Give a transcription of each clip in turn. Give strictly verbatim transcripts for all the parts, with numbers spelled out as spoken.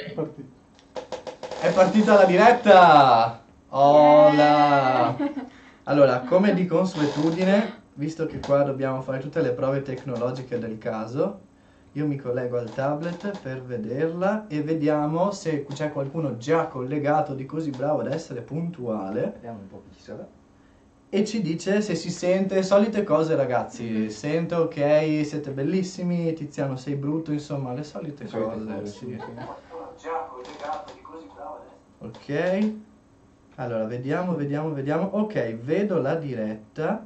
Ok. È partita la diretta! Hola! Yeah! Allora, come di consuetudine, visto che qua dobbiamo fare tutte le prove tecnologiche del caso, io mi collego al tablet per vederla e vediamo se c'è qualcuno già collegato di così bravo ad essere puntuale Vediamo un po' chi sarà. e ci dice se si sente, solite cose ragazzi, sento ok, siete bellissimi, Tiziano sei brutto, insomma le solite Le solite cose, cose, sì. sì, sì. Già collegato di così bravo adesso. Ok, allora vediamo, vediamo, vediamo. Ok, vedo la diretta.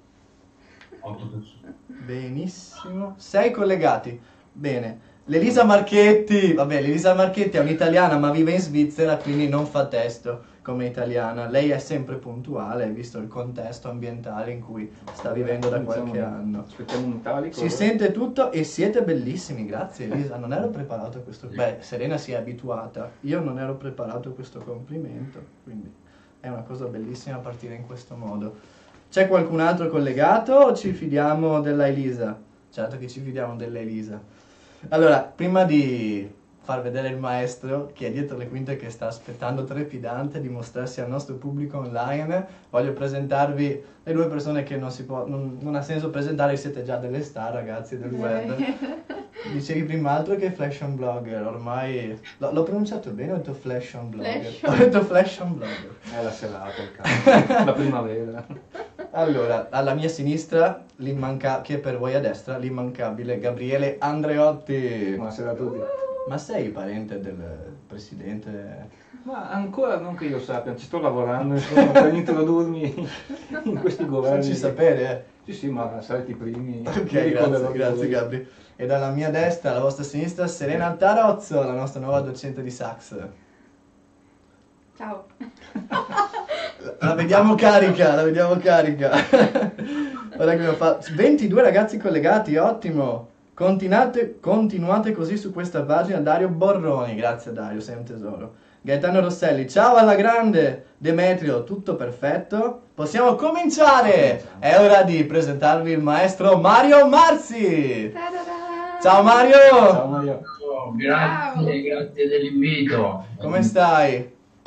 Benissimo. Sei collegati. Bene. L'Elisa Marchetti, vabbè, l'Elisa Marchetti è un'italiana ma vive in Svizzera, quindi non fa testo come italiana. Lei è sempre puntuale, visto il contesto ambientale in cui sta vivendo da qualche anno. Aspettiamo un italico. Si sente tutto e siete bellissimi, grazie Elisa. Non ero preparato a questo. Beh, Serena si è abituata. Io non ero preparato a questo complimento, quindi è una cosa bellissima partire in questo modo. C'è qualcun altro collegato o ci fidiamo della Elisa? Certo che ci fidiamo della Elisa. Allora, prima di far vedere il maestro che è dietro le quinte che sta aspettando trepidante di mostrarsi al nostro pubblico online, voglio presentarvi le due persone che non si può, non, non ha senso presentare, siete già delle star ragazzi del web. Dicevi prima altro che fashion blogger, ormai l'ho, l'ho pronunciato bene, ho detto fashion blogger. Fashion. Ho detto fashion blogger. È la serata, il caldo, la primavera. Allora, alla mia sinistra, l'immanca- che per voi a destra, l'immancabile Gabriele Andreotti. Buonasera a tutti. Ma sei parente del presidente? Ma ancora non che io sappia, ci sto lavorando insomma, per introdurmi in questi governi. Facci sapere, eh. Sì, sì, ma sarete i primi. Ok, Mi ricorderò grazie, di grazie voi. Gabri. E dalla mia destra, alla vostra sinistra, Serena Tarozzo, la nostra nuova docente di sax. Ciao. La vediamo carica, la vediamo carica. Ora che abbiamo fatto ventidue ragazzi collegati, ottimo. Continuate, continuate così su questa pagina. Dario Borroni, grazie Dario, sei un tesoro. Gaetano Rosselli, ciao alla grande. Demetrio, tutto perfetto. Possiamo cominciare. È ora di presentarvi il maestro Mario Marzi. Ta-da-da! Ciao Mario. Ciao Mario. Oh, grazie, grazie dell'invito. Come stai?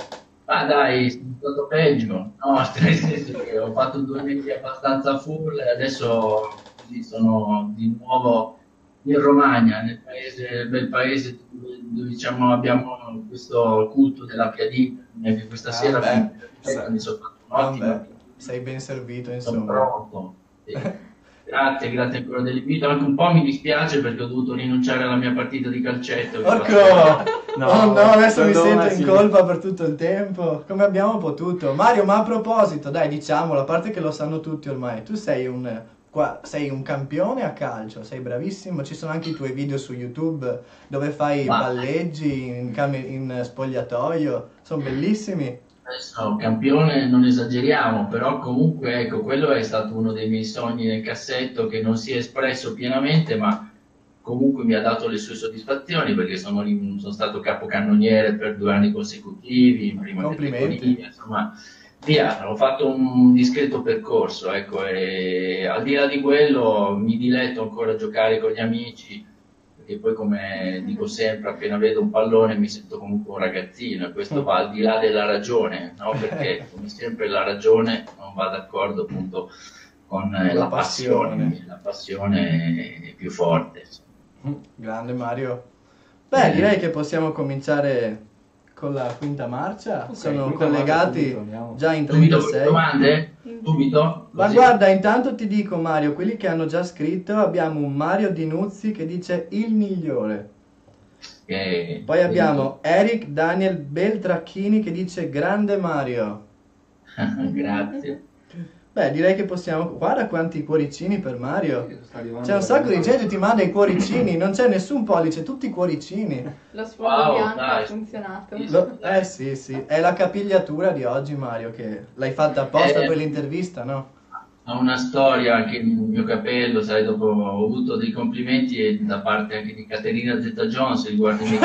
Ah dai, sono stato peggio. No, nel senso che ho fatto due mesi abbastanza full e adesso così sono di nuovo in Romagna, nel paese, nel bel paese dove, dove, diciamo abbiamo questo culto della piadina. Anche questa Ah, sera beh. mi, perfetto, mi sono fatto un'ottima. Vabbè, sei ben servito Sono insomma. pronto. Sì. Grazie, grazie ancora dell'invito. Anche un po' mi dispiace perché ho dovuto rinunciare alla mia partita di calcetto. che Porco! facevo. No, Oh no, adesso mi sento perdonaci. in colpa per tutto il tempo. Come abbiamo potuto? Mario, ma a proposito, dai, diciamolo, a parte che lo sanno tutti ormai, tu sei un, qua, sei un campione a calcio, sei bravissimo, ci sono anche i tuoi video su YouTube dove fai Ma- palleggi in, cam- in spogliatoio, sono bellissimi. Adesso campione non esageriamo, però comunque ecco, quello è stato uno dei miei sogni nel cassetto che non si è espresso pienamente, ma comunque mi ha dato le sue soddisfazioni perché sono, ri- sono stato capocannoniere per due anni consecutivi in prima Complimenti. categoria, insomma, via, ho fatto un discreto percorso, ecco, e al di là di quello mi diletto ancora a giocare con gli amici. Perché poi, come dico sempre, appena vedo un pallone mi sento comunque un ragazzino e questo va al di là della ragione, no? Perché come sempre la ragione non va d'accordo appunto con eh, La la passione, passione. la passione è più forte. insomma. Grande Mario. Beh, direi che possiamo cominciare con la quinta marcia. Ok, Sono quinta collegati marcia, subito, andiamo. già in Subito con le trentasei. domande? Subito? Ma Così. guarda, intanto ti dico Mario, quelli che hanno già scritto, abbiamo un Mario Di Nuzzi che dice il migliore. Eh, Poi abbiamo Eric Daniel Beltracchini che dice grande Mario. Grazie. Beh, direi che possiamo. Guarda quanti cuoricini per Mario. Sta arrivando C'è un sacco di la- gente che ti manda i cuoricini, non c'è nessun pollice, tutti cuoricini. Lo sfondo Wow, bianco dai. ha funzionato. Sì. Lo- Eh sì, sì, è la capigliatura di oggi Mario che l'hai fatta apposta Eh. per l'intervista, no? Ha una storia anche il mio capello, sai, dopo ho avuto dei complimenti e da parte anche di Caterina Zeta-Jones riguardo i miei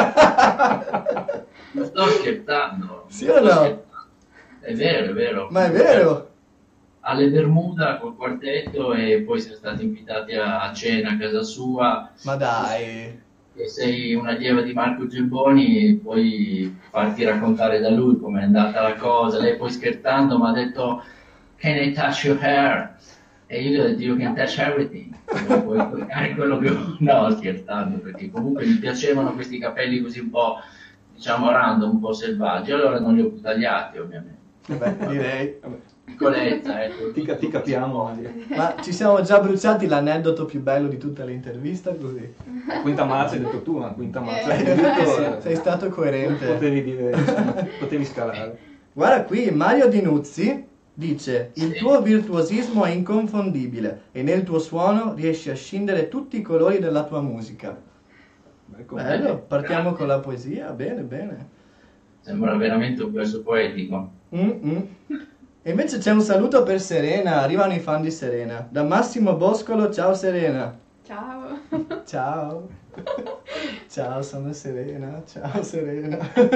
capelli. Non sto scherzando. Sì non o sto no? scherzando. È vero, è vero. Ma è vero? Alle Bermuda col quartetto e poi siamo stati invitati a, a cena a casa sua. Ma dai. E che sei un'allieva di Marco Gelboni, puoi farti raccontare da lui com'è andata la cosa. Lei poi scherzando mi ha detto "Can I touch your hair?" E io gli ho detto "You can touch everything". Puoi toccare quello che... No, scherzando, perché comunque mi piacevano questi capelli così un po', diciamo, random, un po' selvaggi, allora non li ho più tagliati, ovviamente. Beh, direi. Piccolezza, ecco. Ti, ti capiamo, Mario. Ma ci siamo già bruciati l'aneddoto più bello di tutta l'intervista, così. Quinta marcia hai detto tu, ma quinta marcia hai Hai detto... detto, sei stato coerente. Potevi dire, insomma, potevi scalare. Guarda qui, Mario Dinuzzi dice: il Sì. tuo virtuosismo è inconfondibile e nel tuo suono riesci a scindere tutti i colori della tua musica. Beh, come- Bello, partiamo Grazie. con la poesia, bene, bene. Sembra veramente un verso poetico. Mm-mm. E invece c'è un saluto per Serena, arrivano i fan di Serena. Da Massimo Boscolo, ciao Serena. Ciao. Ciao. Ciao, sono Serena. Ciao Serena.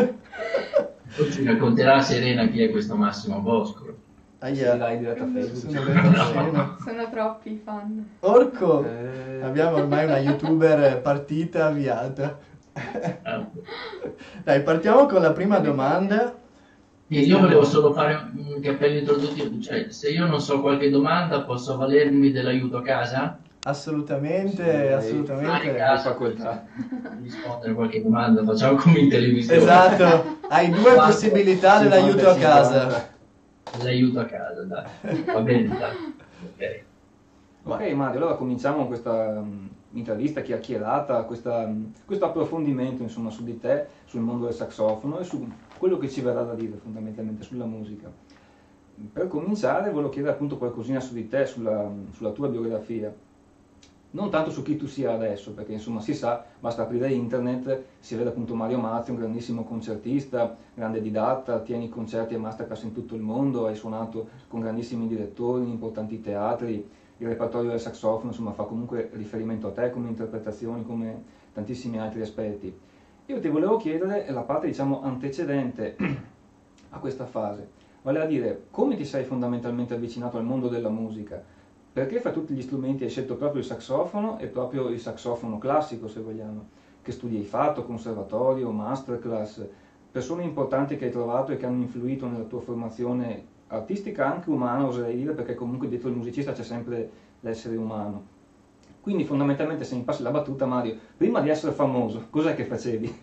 Poi ci racconterà Serena chi è questo Massimo Boscolo. Sì, Aia, dai, diretta a Facebook. sono venuto scena. Sono troppi i fan. Orco, Eh, abbiamo ormai una youtuber partita avviata. Ah. Dai, partiamo con la prima domanda. E io volevo solo fare un cappello introduttivo, cioè se io non so qualche domanda posso avvalermi dell'aiuto a casa? Assolutamente, Sì, assolutamente. hai facoltà. Rispondere a qualche domanda, facciamo come in televisione. Esatto, hai due Quattro. possibilità dell'aiuto a casa. L'aiuto a casa, dai. Va bene, dai. Ok. Ok Mario, allora cominciamo con questa mm, intervista chiacchierata, questa, mm, questo approfondimento insomma su di te, sul mondo del saxofono e su quello che ci verrà da dire fondamentalmente sulla musica. Per cominciare volevo chiedere appunto qualcosina su di te, sulla, sulla tua biografia. Non tanto su chi tu sia adesso, perché insomma si sa, basta aprire internet, si vede appunto Mario Mazzi, un grandissimo concertista, grande didatta, tieni concerti e masterclass in tutto il mondo, hai suonato con grandissimi direttori in importanti teatri, il repertorio del saxofono insomma fa comunque riferimento a te come interpretazioni, come tantissimi altri aspetti. Io ti volevo chiedere la parte diciamo antecedente a questa fase, vale a dire come ti sei fondamentalmente avvicinato al mondo della musica. Perché fra tutti gli strumenti hai scelto proprio il saxofono e proprio il saxofono classico, se vogliamo? Che studi hai fatto, conservatorio, masterclass, persone importanti che hai trovato e che hanno influito nella tua formazione artistica, anche umana, oserei dire, perché comunque dietro il musicista c'è sempre l'essere umano. Quindi fondamentalmente, se mi passi la battuta, Mario, prima di essere famoso, cos'è che facevi?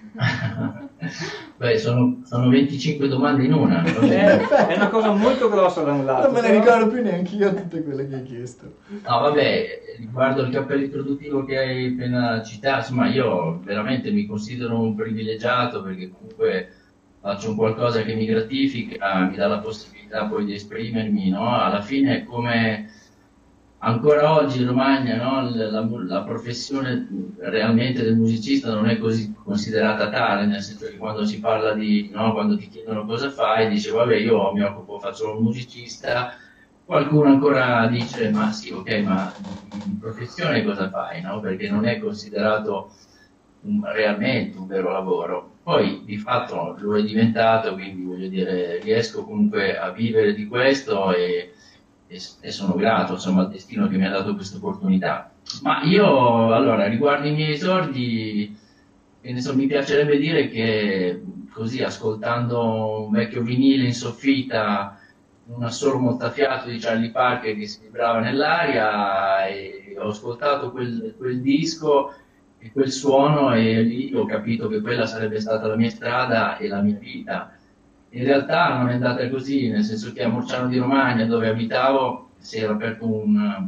Beh, sono, sono venticinque domande in una. Eh, è una cosa molto grossa da un lato. Non me ne però- ricordo più neanche io tutte quelle che hai chiesto. No, vabbè, riguardo il cappello introduttivo che hai appena citato, insomma, io veramente mi considero un privilegiato perché comunque faccio un qualcosa che mi gratifica, mi dà la possibilità poi di esprimermi, no? Alla fine è come ancora oggi in Romagna, no? La, la- la professione realmente del musicista non è così considerata tale, nel senso che quando si parla di, no? Quando ti chiedono cosa fai, dici vabbè io mi occupo, faccio il musicista. Qualcuno ancora dice, ma sì, ok, ma in professione cosa fai, no? Perché non è considerato un- realmente un vero lavoro. Poi di fatto lo è diventato, quindi voglio dire, riesco comunque a vivere di questo e, e- e sono grato, insomma, al destino che mi ha dato questa opportunità. Ma io, allora, riguardo i miei esordi, che ne so, mi piacerebbe dire che così, ascoltando un vecchio vinile in soffitta, un assolo mozzafiato di Charlie Parker che si vibrava nell'aria e ho ascoltato quel, quel disco e quel suono e lì ho capito che quella sarebbe stata la mia strada e la mia vita. In realtà non è andata così, nel senso che a Morciano di Romagna, dove abitavo, si era aperto un,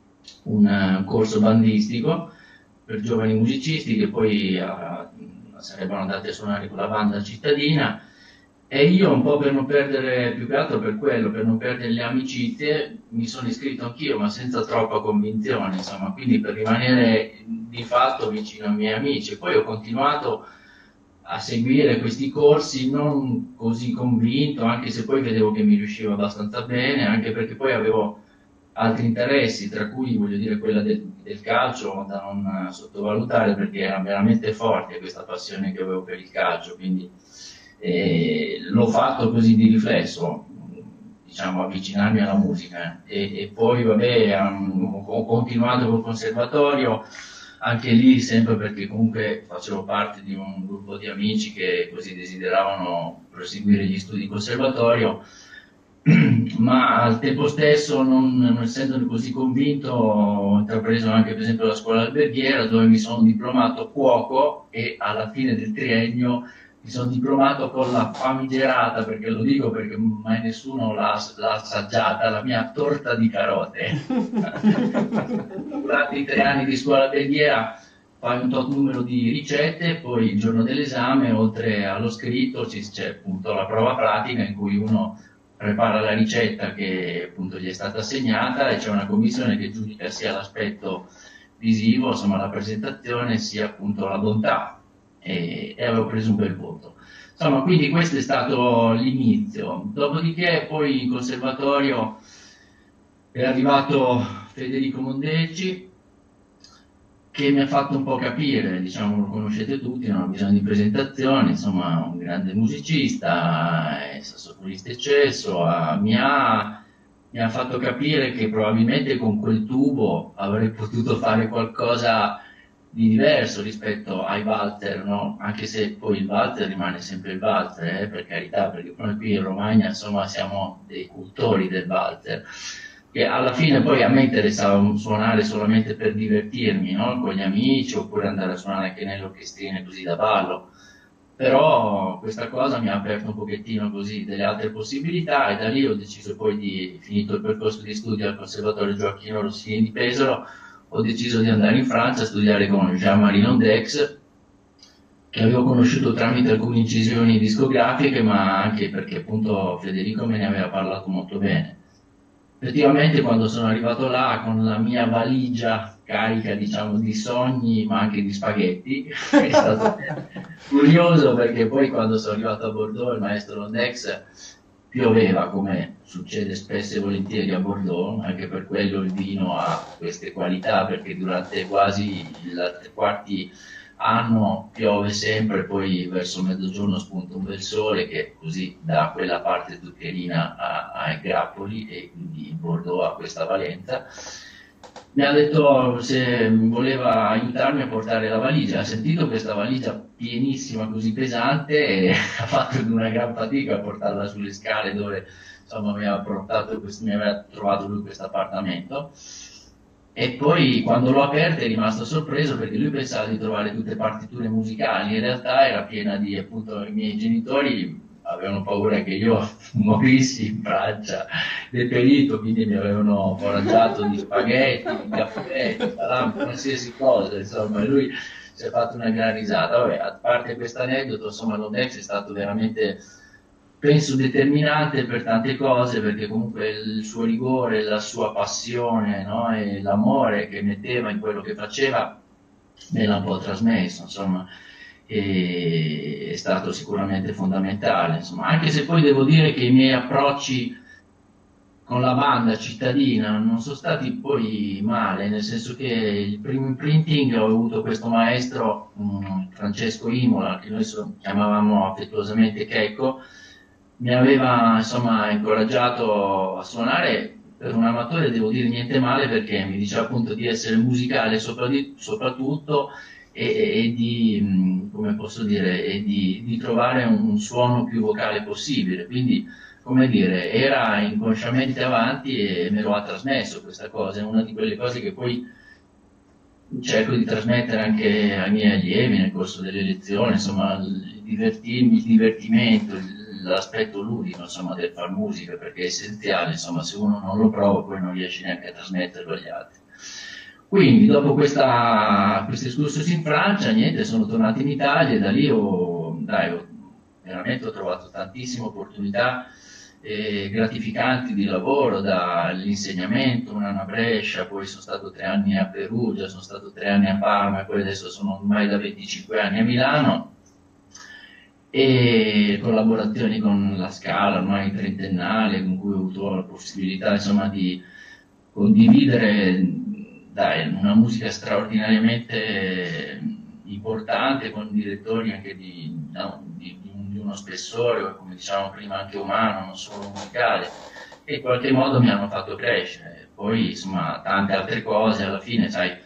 un corso bandistico per giovani musicisti che poi ah, sarebbero andati a suonare con la banda cittadina. E io un po' per non perdere, più che altro per quello, per non perdere le amicizie, mi sono iscritto anch'io, ma senza troppa convinzione, insomma, quindi per rimanere di fatto vicino ai miei amici. Poi ho continuato a seguire questi corsi non così convinto, anche se poi vedevo che mi riusciva abbastanza bene, anche perché poi avevo altri interessi, tra cui voglio dire quella del, del calcio, da non sottovalutare perché era veramente forte questa passione che avevo per il calcio, quindi e l'ho fatto così di riflesso, diciamo, avvicinarmi alla musica e, e poi vabbè um, ho continuato col conservatorio, anche lì sempre perché comunque facevo parte di un gruppo di amici che così desideravano proseguire gli studi in conservatorio, ma al tempo stesso, non, non essendo così convinto, ho intrapreso anche per esempio la scuola alberghiera, dove mi sono diplomato cuoco e alla fine del triennio mi sono diplomato con la famigerata, perché lo dico perché mai nessuno l'ha, l'ha assaggiata, la mia torta di carote. Durante i tre anni di scuola alberghiera fai un tot numero di ricette, poi il giorno dell'esame, oltre allo scritto, c'è appunto la prova pratica in cui uno prepara la ricetta che appunto gli è stata assegnata e c'è una commissione che giudica sia l'aspetto visivo, insomma la presentazione, sia appunto la bontà. E, e avevo preso un bel voto. Insomma, quindi questo è stato l'inizio. Dopodiché poi in conservatorio è arrivato Federico Mondeggi, che mi ha fatto un po' capire, diciamo, lo conoscete tutti, non ha bisogno di presentazioni, insomma, un grande musicista, è sassofonista eccesso, ha, mi, ha, mi ha fatto capire che probabilmente con quel tubo avrei potuto fare qualcosa di diverso rispetto ai valzer, no? Anche se poi il valzer rimane sempre il valzer, eh, per carità, perché noi qui in Romagna insomma siamo dei cultori del valzer, che alla fine poi a me interessava suonare solamente per divertirmi, no? Con gli amici, oppure andare a suonare anche nelle orchestrine così da ballo, però questa cosa mi ha aperto un pochettino così delle altre possibilità e da lì ho deciso poi di, finito il percorso di studio al Conservatorio Gioacchino Rossini di Pesaro, ho deciso di andare in Francia a studiare con Jean-Marie Londex, che avevo conosciuto tramite alcune incisioni discografiche, ma anche perché appunto Federico me ne aveva parlato molto bene. Effettivamente quando sono arrivato là con la mia valigia carica, diciamo, di sogni, ma anche di spaghetti, è stato curioso perché poi quando sono arrivato a Bordeaux il maestro Londex pioveva, come succede spesso e volentieri a Bordeaux, anche per quello il vino ha queste qualità, perché durante quasi il tre quarti anno piove sempre, poi verso mezzogiorno spunta un bel sole che così dà quella parte zuccherina ai grappoli e quindi Bordeaux ha questa valenza. Mi ha detto se voleva aiutarmi a portare la valigia, ha sentito questa valigia pienissima, così pesante, e ha fatto una gran fatica a portarla sulle scale dove insomma mi aveva, portato questo, mi aveva trovato lui questo appartamento. E poi quando l'ho aperta è rimasto sorpreso perché lui pensava di trovare tutte partiture musicali, in realtà era piena di, appunto, i miei genitori avevano paura che io morissi in Francia deperito, quindi mi avevano foraggiato di spaghetti, di caffè, di salame, qualsiasi cosa, insomma, lui si è fatto una gran risata. Vabbè, a parte questo aneddoto, insomma, Londex è stato veramente, penso, determinante per tante cose, perché comunque il suo rigore, la sua passione, no? E l'amore che metteva in quello che faceva me l'ha un po' trasmesso, insomma, e è stato sicuramente fondamentale, insomma, anche se poi devo dire che i miei approcci con la banda cittadina non sono stati poi male, nel senso che il primo imprinting ho avuto questo maestro, um, Francesco Imola, che noi so, chiamavamo affettuosamente Checco, mi aveva insomma incoraggiato a suonare. Per un amatore devo dire niente male, perché mi diceva appunto di essere musicale soprattutto e, e di, come posso dire, e di, di trovare un suono più vocale possibile, quindi come dire, era inconsciamente avanti e me lo ha trasmesso questa cosa. È una di quelle cose che poi cerco di trasmettere anche ai miei allievi nel corso delle lezioni, insomma, il, divertirmi, il divertimento, l'aspetto ludico, insomma, del far musica, perché è essenziale, insomma, se uno non lo prova poi non riesce neanche a trasmetterlo agli altri. Quindi dopo questa, questo excursus in Francia, niente, sono tornato in Italia e da lì ho, dai, ho veramente ho trovato tantissime opportunità eh, gratificanti di lavoro, dall'insegnamento, un anno a Brescia, poi sono stato tre anni a Perugia, sono stato tre anni a Parma e poi adesso sono ormai da venticinque anni a Milano, e collaborazioni con la Scala, ormai trentennale, con cui ho avuto la possibilità, insomma, di condividere, dai, una musica straordinariamente importante, con direttori anche di, no, di, di uno spessore, come dicevamo prima, anche umano, non solo musicale, e in qualche modo mi hanno fatto crescere. Poi, insomma, tante altre cose, alla fine, sai,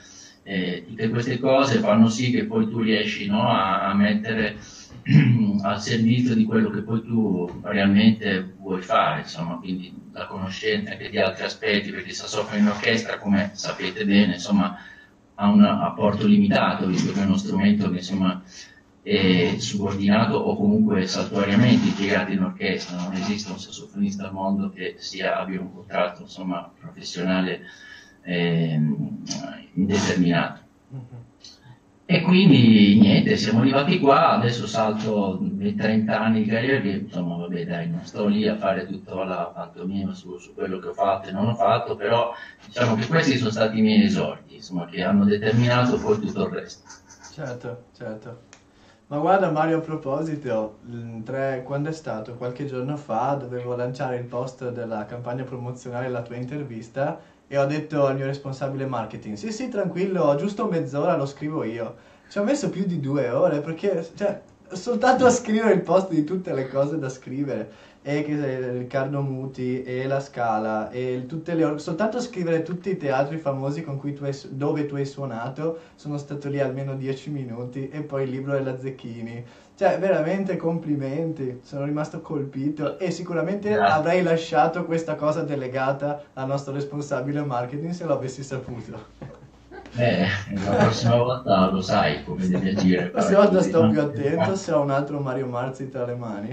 Eh, tutte queste cose fanno sì che poi tu riesci, no, a, a mettere al servizio di quello che poi tu realmente vuoi fare, insomma, quindi la conoscenza anche di altri aspetti, perché il sassofono in orchestra, come sapete bene, insomma, ha un apporto limitato, visto che è uno strumento che insomma è subordinato o comunque saltuariamente impiegato in orchestra. Non esiste un sassofonista al mondo che sia, abbia un contratto insomma professionale eh, indeterminato. E quindi niente, siamo arrivati qua, adesso salto i trenta anni di carriera, che insomma vabbè dai, non sto lì a fare tutta la pantomima su, su quello che ho fatto e non ho fatto, però diciamo che questi sono stati i miei esordi, insomma, che hanno determinato poi tutto il resto. Certo, certo. Ma guarda Mario, a proposito, il tre quando è stato? Qualche giorno fa dovevo lanciare il post della campagna promozionale della tua intervista e ho detto al mio responsabile marketing, sì sì tranquillo, giusto mezz'ora lo scrivo io. Ci ho messo più di due ore perché, cioè, soltanto a scrivere il post di tutte le cose da scrivere, e che Riccardo Muti, e la Scala, e tutte le or- soltanto a scrivere tutti i teatri famosi con cui tu hai, su- dove tu hai suonato, sono stato lì almeno dieci minuti, e poi il libro della Zecchini. Cioè, veramente complimenti, sono rimasto colpito e sicuramente Grazie. avrei lasciato questa cosa delegata al nostro responsabile marketing se lo avessi saputo. Eh, la prossima volta lo sai come devi agire. La prossima volta sto no? più attento se ho un altro Mario Marzi tra le mani.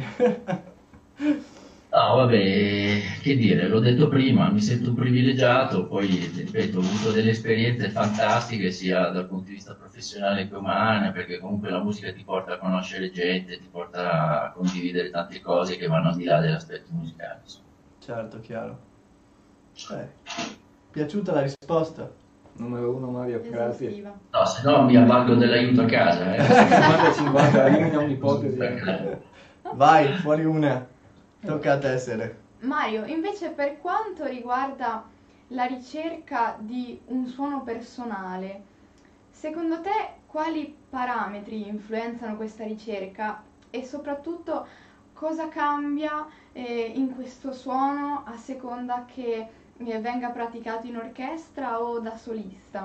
No, vabbè, che dire, l'ho detto prima, mi sento privilegiato, poi ripeto, ho avuto delle esperienze fantastiche sia dal punto di vista professionale che umano, perché comunque la musica ti porta a conoscere gente, ti porta a condividere tante cose che vanno al di là dell'aspetto musicale. Insomma. Certo, chiaro. Eh, piaciuta la risposta? Numero uno Mario, grazie. Esaustiva. No, se no mi avvalgo dell'aiuto a casa. Eh. cinquanta cinquanta, elimina un'ipotesi. Vai, fuori una. Tocca a te, Sere. Mario, invece per quanto riguarda la ricerca di un suono personale, secondo te quali parametri influenzano questa ricerca e soprattutto cosa cambia eh, in questo suono a seconda che eh, venga praticato in orchestra o da solista?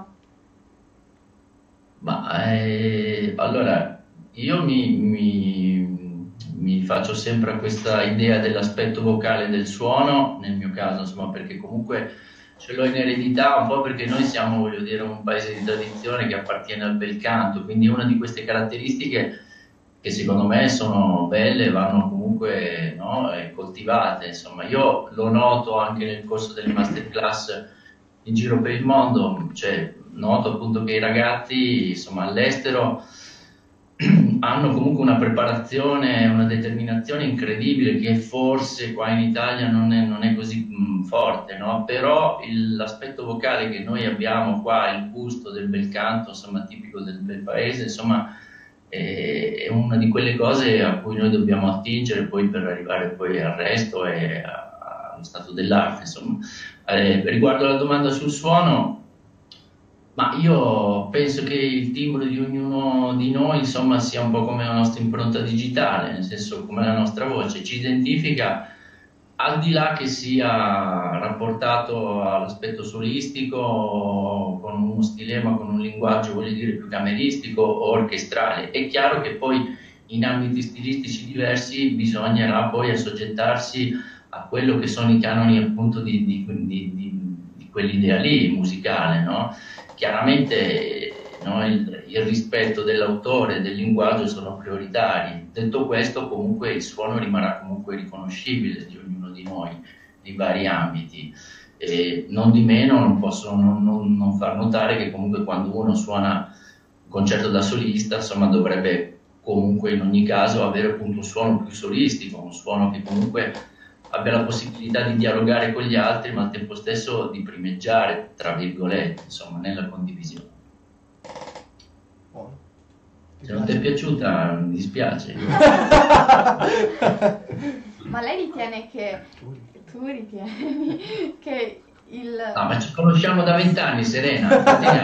Ma eh, allora, io mi, mi, mi faccio sempre a questa idea dell'aspetto vocale del suono, nel mio caso, insomma, perché comunque ce l'ho in eredità, un po' perché noi siamo, voglio dire, un paese di tradizione che appartiene al bel canto, quindi una di queste caratteristiche che secondo me sono belle, vanno comunque no, coltivate, insomma. Io lo noto anche nel corso delle masterclass in giro per il mondo, cioè noto appunto che i ragazzi, insomma, all'estero hanno comunque una preparazione, una determinazione incredibile che forse qua in Italia non è, non è così mh, forte, no? Però il, l'aspetto vocale che noi abbiamo qua, il gusto del bel canto, insomma, tipico del bel paese, insomma, è, è una di quelle cose a cui noi dobbiamo attingere poi per arrivare poi al resto e a, allo stato dell'arte, insomma. Eh, riguardo alla domanda sul suono, ma io penso che il timbro di ognuno di noi, insomma, sia un po' come la nostra impronta digitale, nel senso come la nostra voce, ci identifica al di là che sia rapportato all'aspetto solistico, con uno stilema, con un linguaggio, voglio dire, più cameristico o orchestrale. È chiaro che poi in ambiti stilistici diversi bisognerà poi assoggettarsi a quello che sono i canoni appunto di, di, di, di, di quell'idea lì musicale, no? Chiaramente no, il, il rispetto dell'autore e del linguaggio sono prioritari. Detto questo, comunque il suono rimarrà comunque riconoscibile di ognuno di noi nei vari ambiti. E non di meno non posso non, non, non far notare che comunque quando uno suona un concerto da solista, insomma, dovrebbe comunque in ogni caso avere appunto un suono più solistico, un suono che comunque abbia la possibilità di dialogare con gli altri, ma al tempo stesso di primeggiare, tra virgolette, insomma, nella condivisione. Buono. Se non ti è piaciuta, mi dispiace. Ma lei ritiene che, tu ritieni che il... No, ma ci conosciamo da vent'anni, Serena.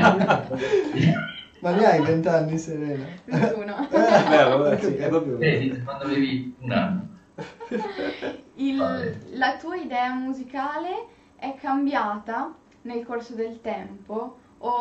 Ma ne hai vent'anni, Serena? ventuno. È vero, eh, sì, è proprio vero. Vedi, quando avevi un anno. Il, la tua idea musicale è cambiata nel corso del tempo o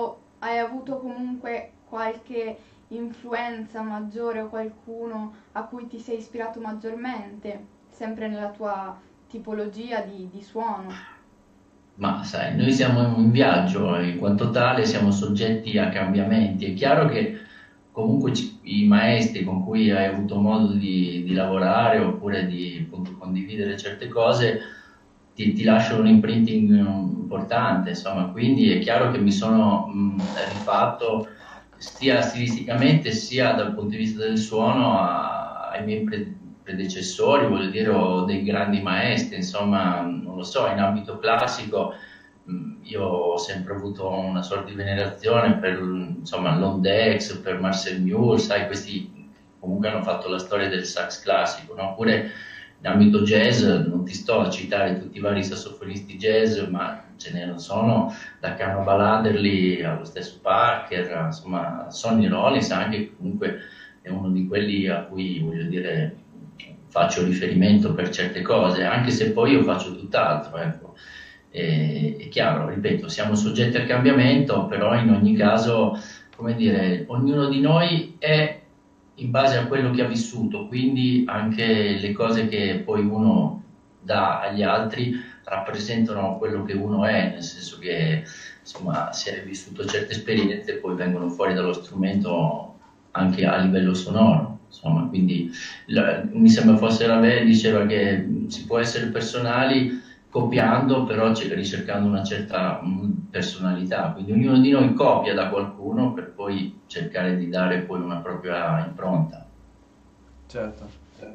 hai avuto comunque qualche influenza maggiore o qualcuno a cui ti sei ispirato maggiormente, sempre nella tua tipologia di, di suono? Ma sai, noi siamo in viaggio e in quanto tale siamo soggetti a cambiamenti. È chiaro che comunque ci- i maestri con cui hai avuto modo di, di lavorare oppure di appunto, condividere certe cose ti, ti lasciano un imprinting mm, importante, insomma, quindi è chiaro che mi sono mh, rifatto sia stilisticamente sia dal punto di vista del suono a- ai miei pre- predecessori, voglio dire, o dei grandi maestri, insomma, non lo so, in ambito classico mh, io ho sempre avuto una sorta di venerazione per insomma, l'Ondex, per Marcel Mule, sai, questi comunque hanno fatto la storia del sax classico, no? Oppure in ambito jazz, non ti sto a citare tutti i vari sassofonisti jazz, ma ce ne sono da Cannonball Adderley allo stesso Parker, insomma, Sonny Rollins anche, che comunque è uno di quelli a cui, voglio dire, faccio riferimento per certe cose, anche se poi io faccio tutt'altro, ecco. E- è chiaro, ripeto, siamo soggetti al cambiamento, però in ogni caso, come dire, ognuno di noi è in base a quello che ha vissuto, quindi anche le cose che poi uno dà agli altri rappresentano quello che uno è, nel senso che insomma se hai vissuto certe esperienze poi vengono fuori dallo strumento anche a livello sonoro, insomma, quindi la- mi sembra fosse Ravel diceva che mh, si può essere personali copiando, però c- ricercando una certa mh, personalità, quindi ognuno di noi copia da qualcuno per poi cercare di dare poi una propria impronta. Certo.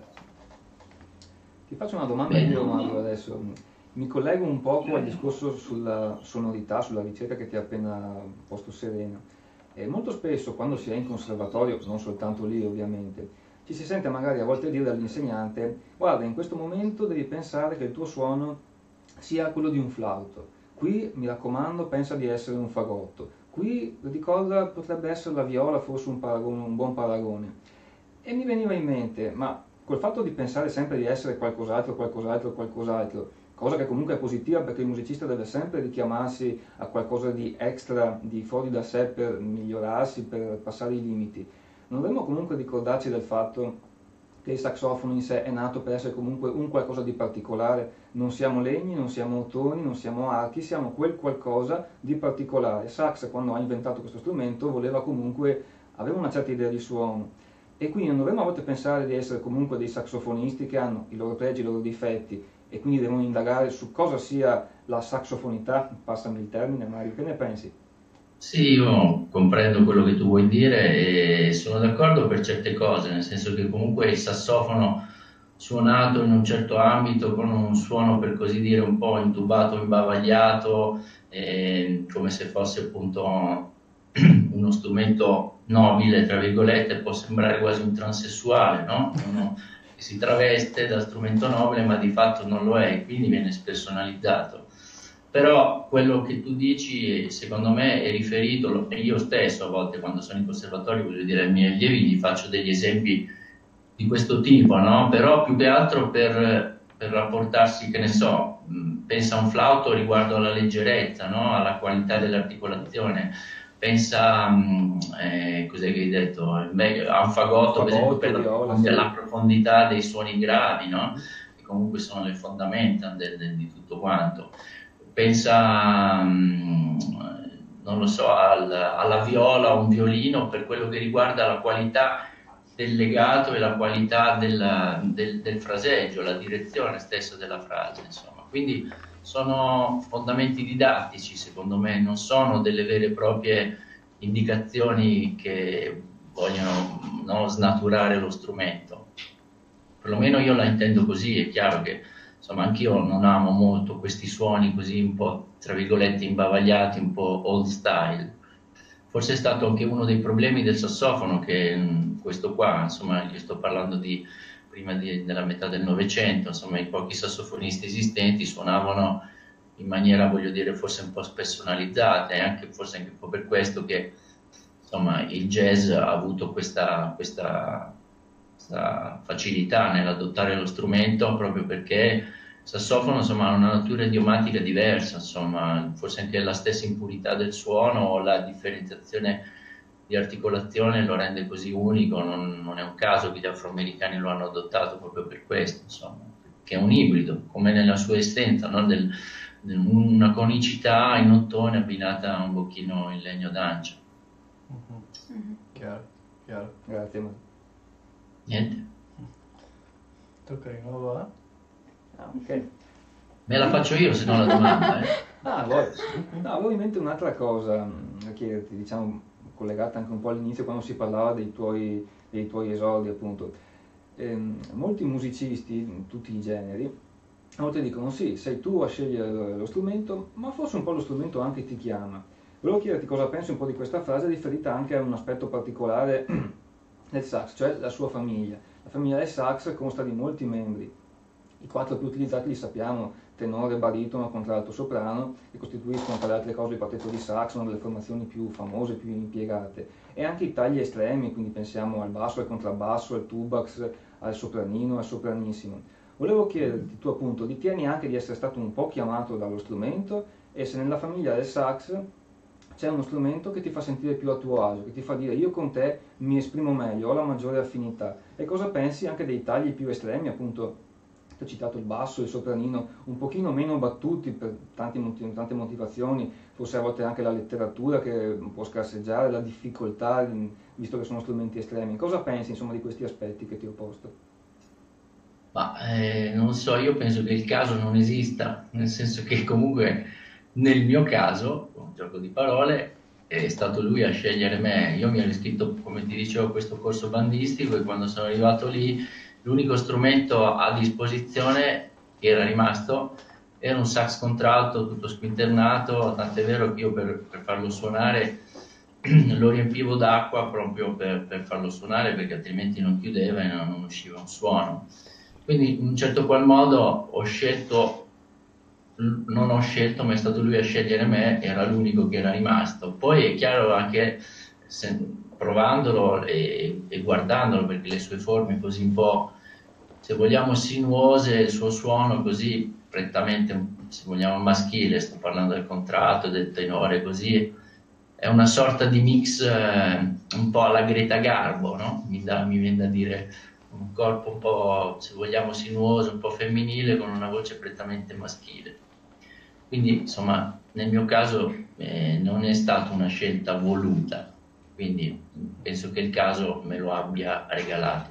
Ti faccio una domanda Bene. io, Mauro, adesso. Mi collego un poco al discorso sulla sonorità, sulla ricerca che ti ha appena posto Serena. E molto spesso quando si è in conservatorio, non soltanto lì ovviamente, ci si sente magari a volte dire dall'insegnante: guarda, in questo momento devi pensare che il tuo suono sia quello di un flauto. Qui, mi raccomando, pensa di essere un fagotto. Qui, ricorda, potrebbe essere la viola, forse un, paragone- un buon paragone. E mi veniva in mente, ma col fatto di pensare sempre di essere qualcos'altro, qualcos'altro, qualcos'altro, cosa che comunque è positiva perché il musicista deve sempre richiamarsi a qualcosa di extra, di fuori da sé per migliorarsi, per passare i limiti. Non dovremmo comunque ricordarci del fatto che il saxofono in sé è nato per essere comunque un qualcosa di particolare. Non siamo legni, non siamo ottoni, non siamo archi, siamo quel qualcosa di particolare. Sax, quando ha inventato questo strumento, voleva comunque, aveva una certa idea di suono. E quindi non dovremmo a volte pensare di essere comunque dei saxofonisti che hanno i loro pregi, i loro difetti, e quindi devono indagare su cosa sia la saxofonità, passami il termine, Mario, che ne pensi? Sì, io comprendo quello che tu vuoi dire e sono d'accordo per certe cose, nel senso che comunque il sassofono suonato in un certo ambito con un suono per così dire un po' intubato, imbavagliato, eh, come se fosse appunto uno strumento nobile, tra virgolette, può sembrare quasi un transessuale, no? Uno che si traveste da strumento nobile ma di fatto non lo è e quindi viene spersonalizzato. Però quello che tu dici, secondo me, è riferito, lo- e io stesso a volte quando sono in conservatorio, voglio dire ai miei allievi, gli faccio degli esempi di questo tipo, no? Però più che altro per, per rapportarsi, che ne so, mh, pensa a un flauto riguardo alla leggerezza, no? Alla qualità dell'articolazione, pensa, mh, eh, cos'è che hai detto? Beh, a un fagotto, per esempio, per Fagotto, la, viola, profondi- sì. la profondità dei suoni gravi, no? Che comunque sono le fondamenta del- del- di tutto quanto. Pensa, mh, non lo so, al- alla viola o un violino per quello che riguarda la qualità del legato e la qualità del, del- del fraseggio, la direzione stessa della frase, insomma. Quindi sono fondamenti didattici, secondo me, non sono delle vere e proprie indicazioni che vogliono, no, snaturare lo strumento. Perlomeno io la intendo così, è chiaro che insomma anch'io non amo molto questi suoni così un po' tra virgolette imbavagliati, un po' old style. Forse è stato anche uno dei problemi del sassofono che mh, questo qua, insomma, io sto parlando di prima di- della metà del Novecento, insomma, i pochi sassofonisti esistenti suonavano in maniera, voglio dire, forse un po' spersonalizzata e anche forse anche un po' per questo che insomma il jazz ha avuto questa, questa, questa facilità nell'adottare lo strumento proprio perché sassofono insomma ha una natura idiomatica diversa, insomma, forse anche la stessa impurità del suono o la differenziazione di articolazione lo rende così unico, non, non è un caso che gli afroamericani lo hanno adottato proprio per questo, insomma, che è un ibrido, come nella sua essenza, no? Del, del, una conicità in ottone abbinata a un bocchino in legno d'ancia. Mm-hmm. Mm-hmm. Chiaro, chiaro. Grazie. Ma... Niente. Tocca di nuovo, eh? Ah, ok. Me la faccio io, se no la domanda, eh. Ah, vuoi? No, avevo in mente un'altra cosa da chiederti, diciamo, collegata anche un po' all'inizio quando si parlava dei tuoi, dei tuoi esordi, appunto. Ehm, molti musicisti, in tutti i generi, a volte dicono sì, sei tu a scegliere lo strumento, ma forse un po' lo strumento anche ti chiama. Volevo chiederti cosa pensi un po' di questa frase riferita anche a un aspetto particolare del sax, cioè la sua famiglia. La famiglia del sax consta di molti membri. I quattro più utilizzati li sappiamo, tenore, baritono, contralto, soprano, che costituiscono tra le altre cose il quartetto di sax, una delle formazioni più famose, più impiegate. E anche i tagli estremi, quindi pensiamo al basso, al contrabbasso, al tubax, al sopranino, al sopranissimo. Volevo chiederti, tu appunto, ritieni anche di essere stato un po' chiamato dallo strumento e se nella famiglia del sax c'è uno strumento che ti fa sentire più a tuo agio, che ti fa dire io con te mi esprimo meglio, ho la maggiore affinità. E cosa pensi anche dei tagli più estremi, appunto, ho citato il basso, il sopranino, un pochino meno battuti per tanti, tante motivazioni, forse a volte anche la letteratura che può scarseggiare, la difficoltà, visto che sono strumenti estremi. Cosa pensi insomma di questi aspetti che ti ho posto? Ma eh, non so, io penso che il caso non esista, nel senso che comunque nel mio caso, un gioco di parole, è stato lui a scegliere me. Io mi ero iscritto, come ti dicevo, a questo corso bandistico e quando sono arrivato lì l'unico strumento a disposizione che era rimasto era un sax contralto tutto squinternato, tant'è vero che io per, per farlo suonare lo riempivo d'acqua proprio per, per farlo suonare perché altrimenti non chiudeva e non, non usciva un suono. Quindi in un certo qual modo ho scelto, non ho scelto, ma è stato lui a scegliere me, era l'unico che era rimasto. Poi è chiaro anche, se, provandolo e, e guardandolo, perché le sue forme così un po', se vogliamo, sinuose, il suo suono così prettamente, se vogliamo, maschile, sto parlando del contralto, del tenore, così, è una sorta di mix eh, un po' alla Greta Garbo, no? Mi, da, mi viene da dire un corpo un po', se vogliamo, sinuoso, un po' femminile, con una voce prettamente maschile. Quindi, insomma, nel mio caso eh, non è stata una scelta voluta, quindi penso che il caso me lo abbia regalato.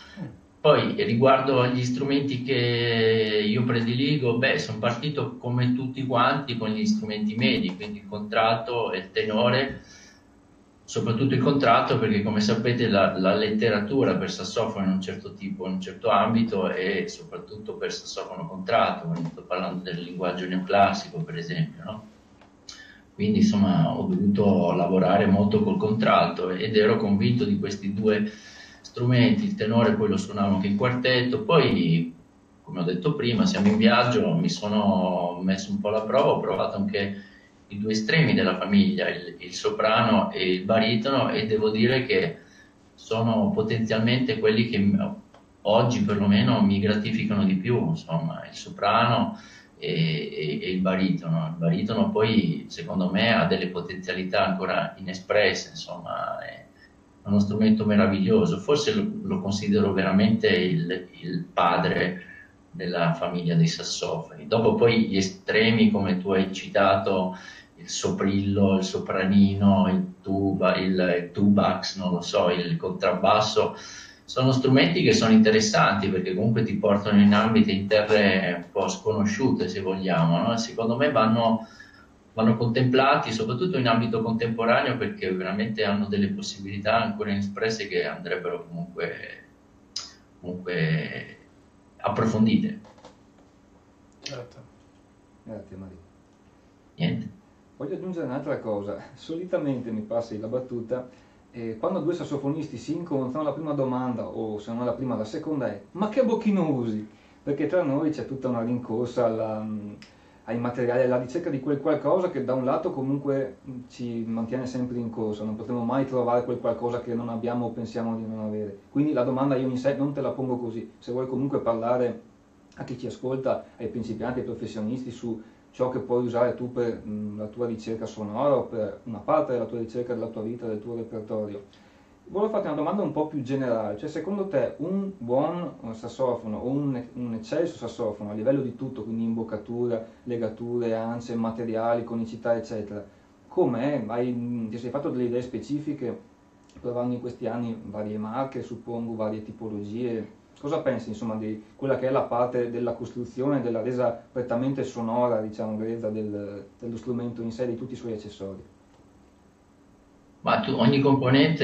Poi, riguardo agli strumenti che io prediligo, beh, sono partito come tutti quanti con gli strumenti medi, quindi il contralto e il tenore, soprattutto il contralto perché, come sapete, la, la letteratura per sassofono in un certo tipo, in un certo ambito e soprattutto per sassofono contralto, sto parlando del linguaggio neoclassico, per esempio, no? Quindi, insomma, ho dovuto lavorare molto col contralto ed ero convinto di questi due strumenti. Il tenore poi lo suonavo anche in quartetto, poi, come ho detto prima, siamo in viaggio, mi sono messo un po' alla prova, ho provato anche i due estremi della famiglia, il, il soprano e il baritono, e devo dire che sono potenzialmente quelli che oggi perlomeno mi gratificano di più, insomma, il soprano e, e, e il baritono. Il baritono poi, secondo me, ha delle potenzialità ancora inespresse, insomma, è uno strumento meraviglioso, forse lo, lo considero veramente il, il padre della famiglia dei sassofoni. Dopo poi gli estremi, come tu hai citato, il soprillo, il sopranino, il tuba, il, il tubax, non lo so, il contrabbasso, sono strumenti che sono interessanti perché comunque ti portano in ambiti, in terre un po' sconosciute, se vogliamo, no? Secondo me vanno vanno contemplati soprattutto in ambito contemporaneo perché veramente hanno delle possibilità ancora inespresse che andrebbero comunque, comunque approfondite. Certo. Grazie Maria. Niente. Voglio aggiungere un'altra cosa, solitamente mi passi la battuta, eh, quando due sassofonisti si incontrano la prima domanda, o se non la prima la seconda è ma che bocchino usi? Perché tra noi c'è tutta una rincorsa alla... ai materiali, alla ricerca di quel qualcosa che da un lato comunque ci mantiene sempre in corso, non potremo mai trovare quel qualcosa che non abbiamo o pensiamo di non avere. Quindi la domanda io in sé non te la pongo così, se vuoi comunque parlare a chi ci ascolta, ai principianti, ai professionisti, su ciò che puoi usare tu per mh, la tua ricerca sonora o per una parte della tua ricerca, della tua vita, del tuo repertorio. Volevo farti una domanda un po' più generale, cioè secondo te un buon sassofono o un, un eccelso sassofono a livello di tutto, quindi imboccatura, legature, ance, materiali, conicità eccetera, com'è? Hai, ti sei fatto delle idee specifiche provando in questi anni varie marche, suppongo, varie tipologie? Cosa pensi insomma di quella che è la parte della costruzione, della resa prettamente sonora, diciamo, grezza del, dello strumento in sé, di tutti i suoi accessori? Ma tu, ogni componente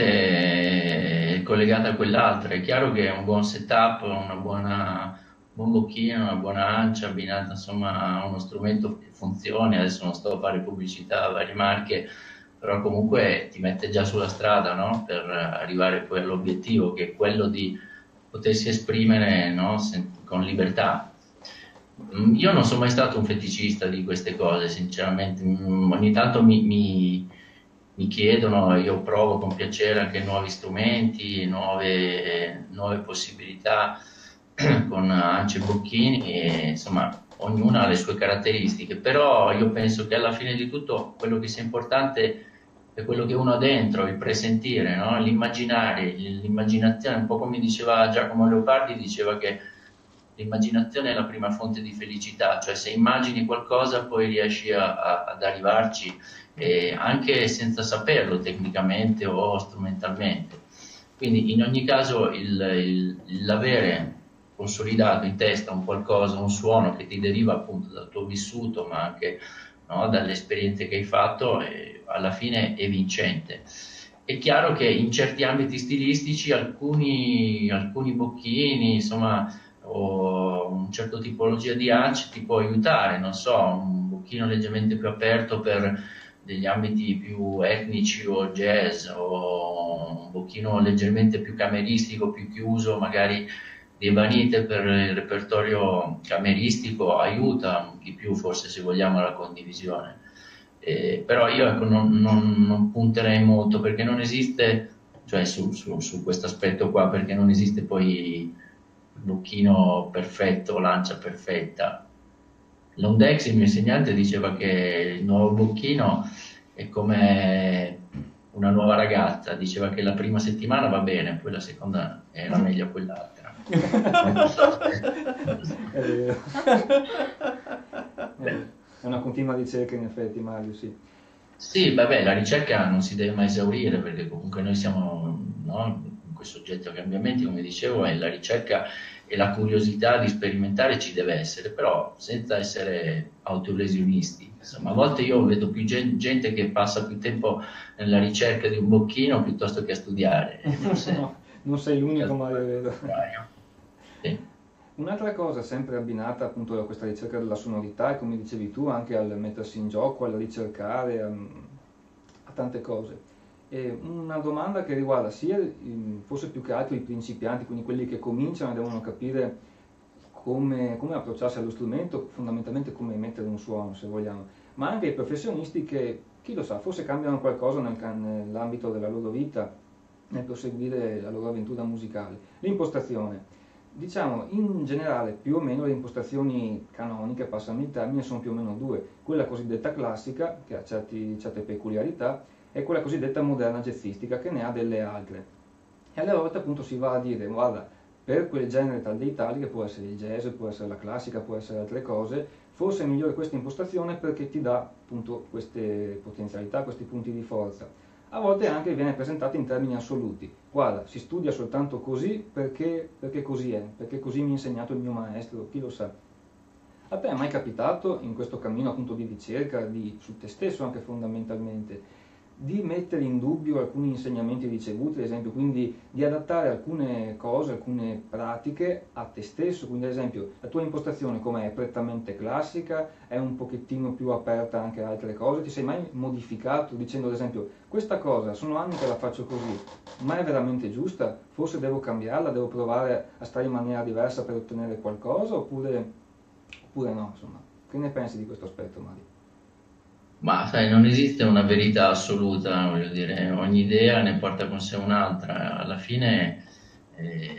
è collegata a quell'altra. È chiaro che un buon setup, una buona, un buon bocchino, una buona ancia abbinata insomma a uno strumento che funzioni. Adesso non sto a fare pubblicità a varie marche, però comunque ti mette già sulla strada, no? Per arrivare poi all'obiettivo, che è quello di potersi esprimere, no? Con libertà. Io non sono mai stato un feticista di queste cose, sinceramente. Ogni tanto mi, mi, mi chiedono, io provo con piacere anche nuovi strumenti, nuove, nuove possibilità con ance e bocchini, e, insomma, ognuna ha le sue caratteristiche, però io penso che alla fine di tutto quello che sia importante è quello che uno ha dentro, il presentire, no? L'immaginare, l'immaginazione, un po' come diceva Giacomo Leopardi, diceva che l'immaginazione è la prima fonte di felicità, cioè se immagini qualcosa poi riesci a, a, ad arrivarci, eh, anche senza saperlo tecnicamente o strumentalmente. Quindi in ogni caso il, il, l'avere consolidato in testa un qualcosa, un suono che ti deriva appunto dal tuo vissuto, ma anche, no, dalle esperienze che hai fatto, eh, alla fine è vincente. È chiaro che in certi ambiti stilistici alcuni, alcuni bocchini, insomma, o un certo tipologia di ance ti può aiutare, non so, un bocchino leggermente più aperto per degli ambiti più etnici o jazz, o un bocchino leggermente più cameristico, più chiuso, magari di Ebanite per il repertorio cameristico aiuta di più, forse, se vogliamo, la condivisione. Eh, però io ecco, non, non, non punterei molto, perché non esiste, cioè su, su, su questo aspetto qua, perché non esiste poi il bocchino perfetto, lancia perfetta. Londex, il mio insegnante, diceva che il nuovo bocchino è come una nuova ragazza, diceva che la prima settimana va bene, poi la seconda era meglio quell'altra. È vero. È una continua ricerca in effetti, Mario, sì. Sì, vabbè, la ricerca non si deve mai esaurire, perché comunque noi siamo, no, questo soggetto a cambiamenti, come dicevo, e la ricerca e la curiosità di sperimentare ci deve essere, però senza essere autolesionisti. Insomma, a volte io vedo più gente che passa più tempo nella ricerca di un bocchino piuttosto che a studiare. Forse No, non sei l'unico, Mario, vedo. Sì. Un'altra cosa sempre abbinata appunto a questa ricerca della sonorità, e come dicevi tu, anche al mettersi in gioco, al ricercare, a, a tante cose. E una domanda che riguarda sia, forse più che altro, i principianti, quindi quelli che cominciano e devono capire come, come approcciarsi allo strumento, fondamentalmente come emettere un suono, se vogliamo, ma anche i professionisti che, chi lo sa, forse cambiano qualcosa nel, nell'ambito della loro vita, nel proseguire la loro avventura musicale. L'impostazione. Diciamo, in generale, più o meno le impostazioni canoniche, passami il termine, sono più o meno due. Quella cosiddetta classica, che ha certi, certe peculiarità, e quella cosiddetta moderna jazzistica, che ne ha delle altre. E alle volte appunto si va a dire, guarda, per quel genere tal dei tali, che può essere il jazz, può essere la classica, può essere altre cose, forse è migliore questa impostazione perché ti dà appunto queste potenzialità, questi punti di forza. A volte anche viene presentata in termini assoluti. Guarda, si studia soltanto così perché, perché così è, perché così mi ha insegnato il mio maestro, chi lo sa. A te è mai capitato, in questo cammino appunto di ricerca, di, su te stesso anche fondamentalmente, di mettere in dubbio alcuni insegnamenti ricevuti, ad esempio, quindi di adattare alcune cose, alcune pratiche a te stesso, quindi ad esempio la tua impostazione com'è? È prettamente classica, è un pochettino più aperta anche a altre cose, ti sei mai modificato dicendo ad esempio questa cosa, sono anni che la faccio così, ma è veramente giusta? Forse devo cambiarla, devo provare a stare in maniera diversa per ottenere qualcosa, oppure, oppure no, insomma. Che ne pensi di questo aspetto, Mario? Ma sai, non esiste una verità assoluta, voglio dire, ogni idea ne porta con sé un'altra. Alla fine, eh,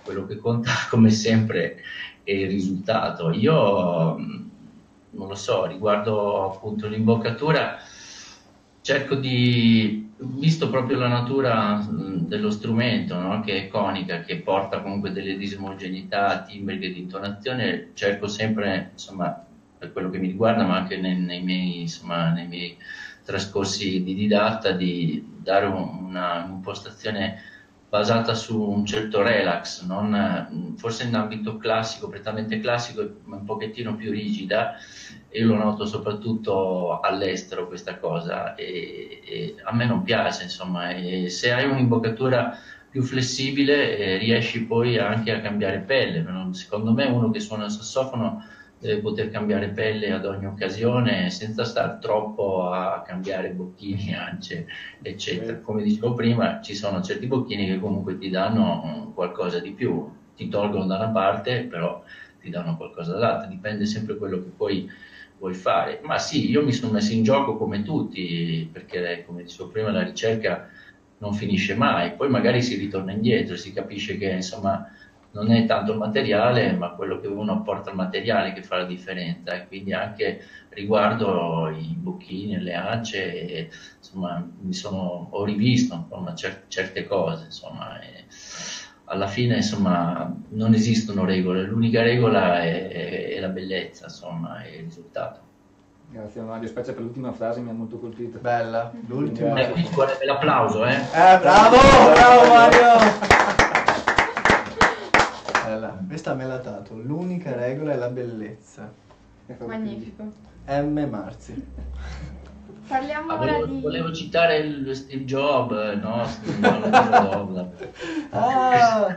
quello che conta come sempre è il risultato. Io non lo so, riguardo appunto l'imboccatura, cerco di, visto proprio la natura dello strumento, no? Che è conica, che porta comunque delle disomogeneità timbriche di intonazione, cerco sempre, insomma, per quello che mi riguarda, ma anche nei, nei, miei, insomma, nei miei trascorsi di didatta, di dare una, un'impostazione basata su un certo relax, non, forse in ambito classico, prettamente classico, un pochettino più rigida, e io lo noto soprattutto all'estero questa cosa, e, e a me non piace, insomma, e se hai un'imboccatura più flessibile eh, riesci poi anche a cambiare pelle. Secondo me uno che suona il sassofono deve poter cambiare pelle ad ogni occasione senza stare troppo a cambiare bocchini, ance, eccetera. Come dicevo prima, ci sono certi bocchini che comunque ti danno qualcosa di più, ti tolgono da una parte, però ti danno qualcosa dall'altra, dipende sempre da quello che poi vuoi fare. Ma sì, io mi sono messo in gioco come tutti, perché come dicevo prima la ricerca non finisce mai, poi magari si ritorna indietro, si capisce che insomma non è tanto il materiale, ma quello che uno apporta al materiale che fa la differenza, e quindi anche riguardo i bocchini, le ance, e, insomma, mi sono, ho rivisto insomma, cer certe cose, insomma, e alla fine insomma, non esistono regole, l'unica regola è, è, è la bellezza, insomma, è il risultato. Grazie Mario, specie per l'ultima frase, mi ha molto colpito. Bella, l'ultima. Eh, qui ci vuole l'applauso, eh? Eh, bravo, bravo Mario! Questa me l'ha dato, l'unica regola è la bellezza. Magnifico. M. Marzi. Parliamo ah, ora volevo, di... volevo citare il Steve Jobs, no? Steve Jobs. Ah.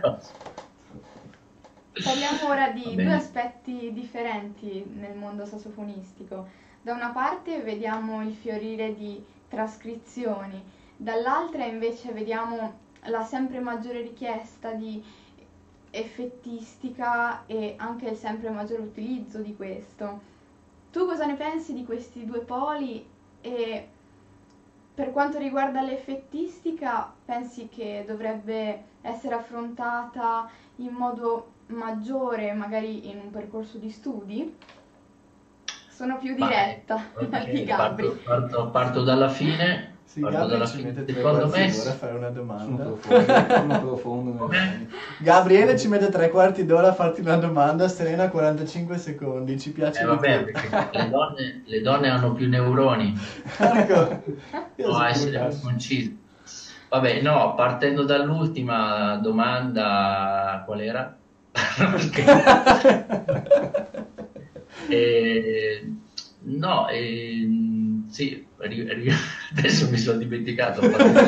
Parliamo ora di due aspetti differenti nel mondo sassofonistico. Da una parte vediamo il fiorire di trascrizioni, dall'altra invece vediamo la sempre maggiore richiesta di effettistica e anche il sempre maggiore utilizzo di questo. Tu cosa ne pensi di questi due poli, e per quanto riguarda l'effettistica pensi che dovrebbe essere affrontata in modo maggiore magari in un percorso di studi? Sono più diretta okay, di Gabri. Parto, parto, parto dalla fine. Sì, Gabri ci mette tre Secondo quarti me d'ora a fare una domanda. Sono profondo, sono profondo. Gabriele ci mette tre quarti d'ora a farti una domanda, Serena quarantacinque secondi, ci piace eh, di vabbè, più. perché le donne, le donne hanno più neuroni. Ecco, Può essere più conciso. Vabbè, no, partendo dall'ultima domanda, qual era? eh, no, eh, sì, adesso mi sono dimenticato.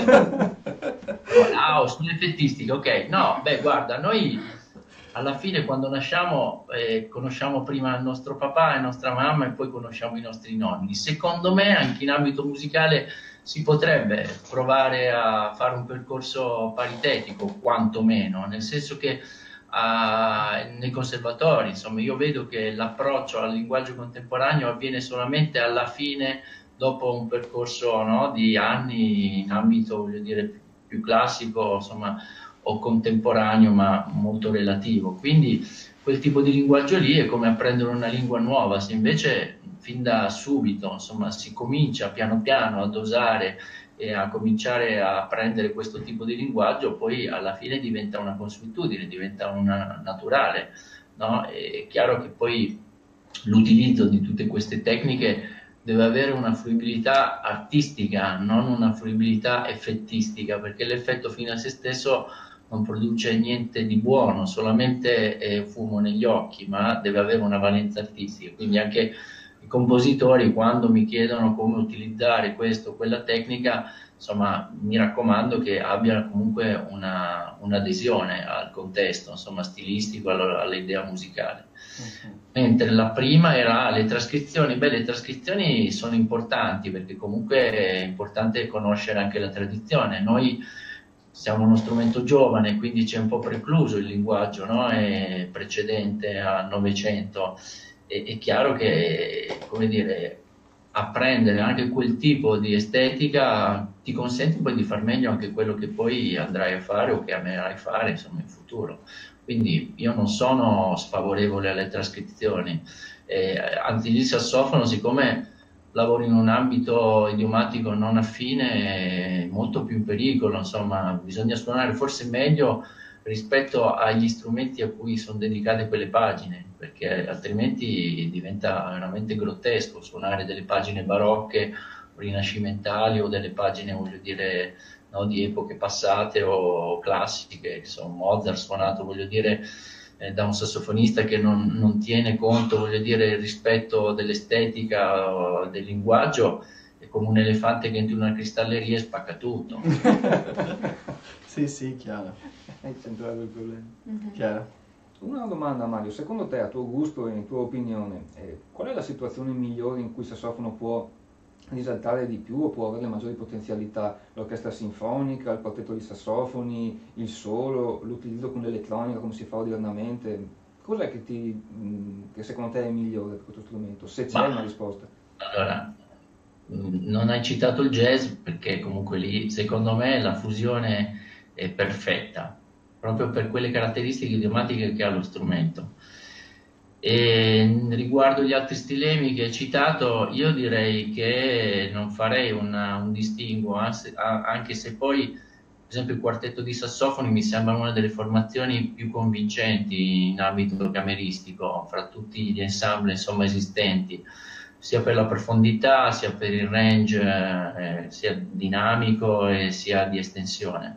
Ah, sull'effettistica, ok. No, beh, guarda, noi alla fine quando nasciamo eh, conosciamo prima il nostro papà e la nostra mamma e poi conosciamo i nostri nonni. Secondo me anche in ambito musicale si potrebbe provare a fare un percorso paritetico, quantomeno, nel senso che uh, nei conservatori, insomma, io vedo che l'approccio al linguaggio contemporaneo avviene solamente alla fine, dopo un percorso, no, di anni in ambito, voglio dire, più classico, insomma, o contemporaneo, ma molto relativo. Quindi quel tipo di linguaggio lì è come apprendere una lingua nuova. Se invece fin da subito, insomma, si comincia piano piano a dosare e a cominciare a apprendere questo tipo di linguaggio, poi alla fine diventa una consuetudine, diventa una naturale, no? È chiaro che poi l'utilizzo di tutte queste tecniche deve avere una fruibilità artistica, non una fruibilità effettistica, perché l'effetto fino a se stesso non produce niente di buono, solamente eh, fumo negli occhi, ma deve avere una valenza artistica. Quindi anche i compositori, quando mi chiedono come utilizzare questo o quella tecnica, insomma, mi raccomando che abbia comunque una, un'adesione al contesto, insomma, stilistico, all'idea musicale. Uh-huh. Mentre la prima era le trascrizioni. Beh, le trascrizioni sono importanti perché comunque è importante conoscere anche la tradizione. Noi siamo uno strumento giovane, quindi c'è un po' precluso il linguaggio, no? È precedente al Novecento. E, è chiaro che, come dire, apprendere anche quel tipo di estetica ti consente poi di far meglio anche quello che poi andrai a fare o che amerai fare, insomma, in futuro. quindi io non sono sfavorevole alle trascrizioni, eh, anzi il sassofono, siccome lavoro in un ambito idiomatico non affine, è molto più in pericolo, insomma, bisogna suonare forse meglio rispetto agli strumenti a cui sono dedicate quelle pagine, perché altrimenti diventa veramente grottesco suonare delle pagine barocche o rinascimentali o delle pagine, voglio dire, no, di epoche passate o classiche. Insomma, Mozart suonato, voglio dire, eh, da un sassofonista che non, non tiene conto, voglio dire, il rispetto dell'estetica o del linguaggio, è come un elefante che entra in una cristalleria e spacca tutto. Sì, sì, chiaro. Hai centrato il problema. Mhm. Chiaro. Una domanda, Mario, secondo te, a tuo gusto e in tua opinione, eh, qual è la situazione migliore in cui il sassofono può risaltare di più o può avere le maggiori potenzialità? L'orchestra sinfonica, il quartetto di sassofoni, il solo, l'utilizzo con l'elettronica come si fa odernamente? Cos'è che, ti, mh, che secondo te è migliore per questo strumento? Se c'è Ma, una risposta. allora, mh, non hai citato il jazz perché comunque lì, secondo me, la fusione è perfetta, proprio per quelle caratteristiche idiomatiche che ha lo strumento. E riguardo gli altri stilemi che hai citato, io direi che non farei una, un distinguo, anzi, a- anche se poi, per esempio, il quartetto di sassofoni mi sembra una delle formazioni più convincenti in ambito cameristico, fra tutti gli ensemble, insomma, esistenti, sia per la profondità, sia per il range, eh, sia dinamico e sia di estensione.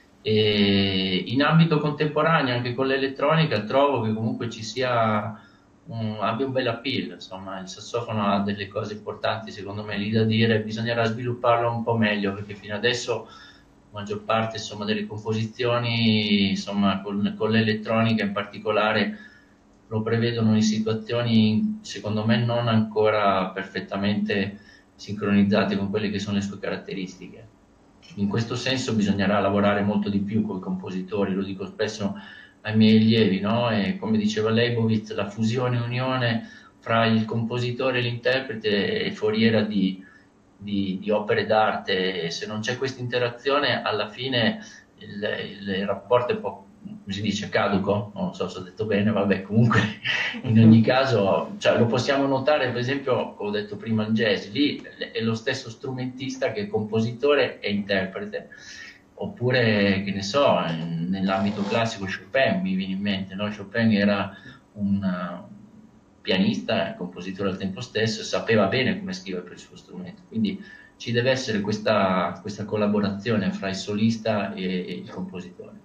E in ambito contemporaneo, anche con l'elettronica, trovo che comunque ci sia un, abbia un bel appeal, insomma, il sassofono ha delle cose importanti secondo me lì da dire, bisognerà svilupparlo un po' meglio perché fino adesso la maggior parte, insomma, delle composizioni, insomma, con, con l'elettronica in particolare lo prevedono in situazioni secondo me non ancora perfettamente sincronizzate con quelle che sono le sue caratteristiche. In questo senso bisognerà lavorare molto di più con i compositori, lo dico spesso ai miei allievi, no? E come diceva Leibowitz, la fusione e unione fra il compositore e l'interprete è foriera di, di, di opere d'arte, e se non c'è questa interazione alla fine il, il rapporto è un po', come si dice, caduco, non so se ho detto bene, vabbè, comunque in ogni caso, cioè, lo possiamo notare per esempio, come ho detto prima, il jazz, lì è lo stesso strumentista che è compositore e interprete, oppure, che ne so, nell'ambito classico Chopin, mi viene in mente, no? Chopin era un pianista e compositore al tempo stesso e sapeva bene come scrivere per il suo strumento, quindi ci deve essere questa, questa collaborazione fra il solista e, e il compositore.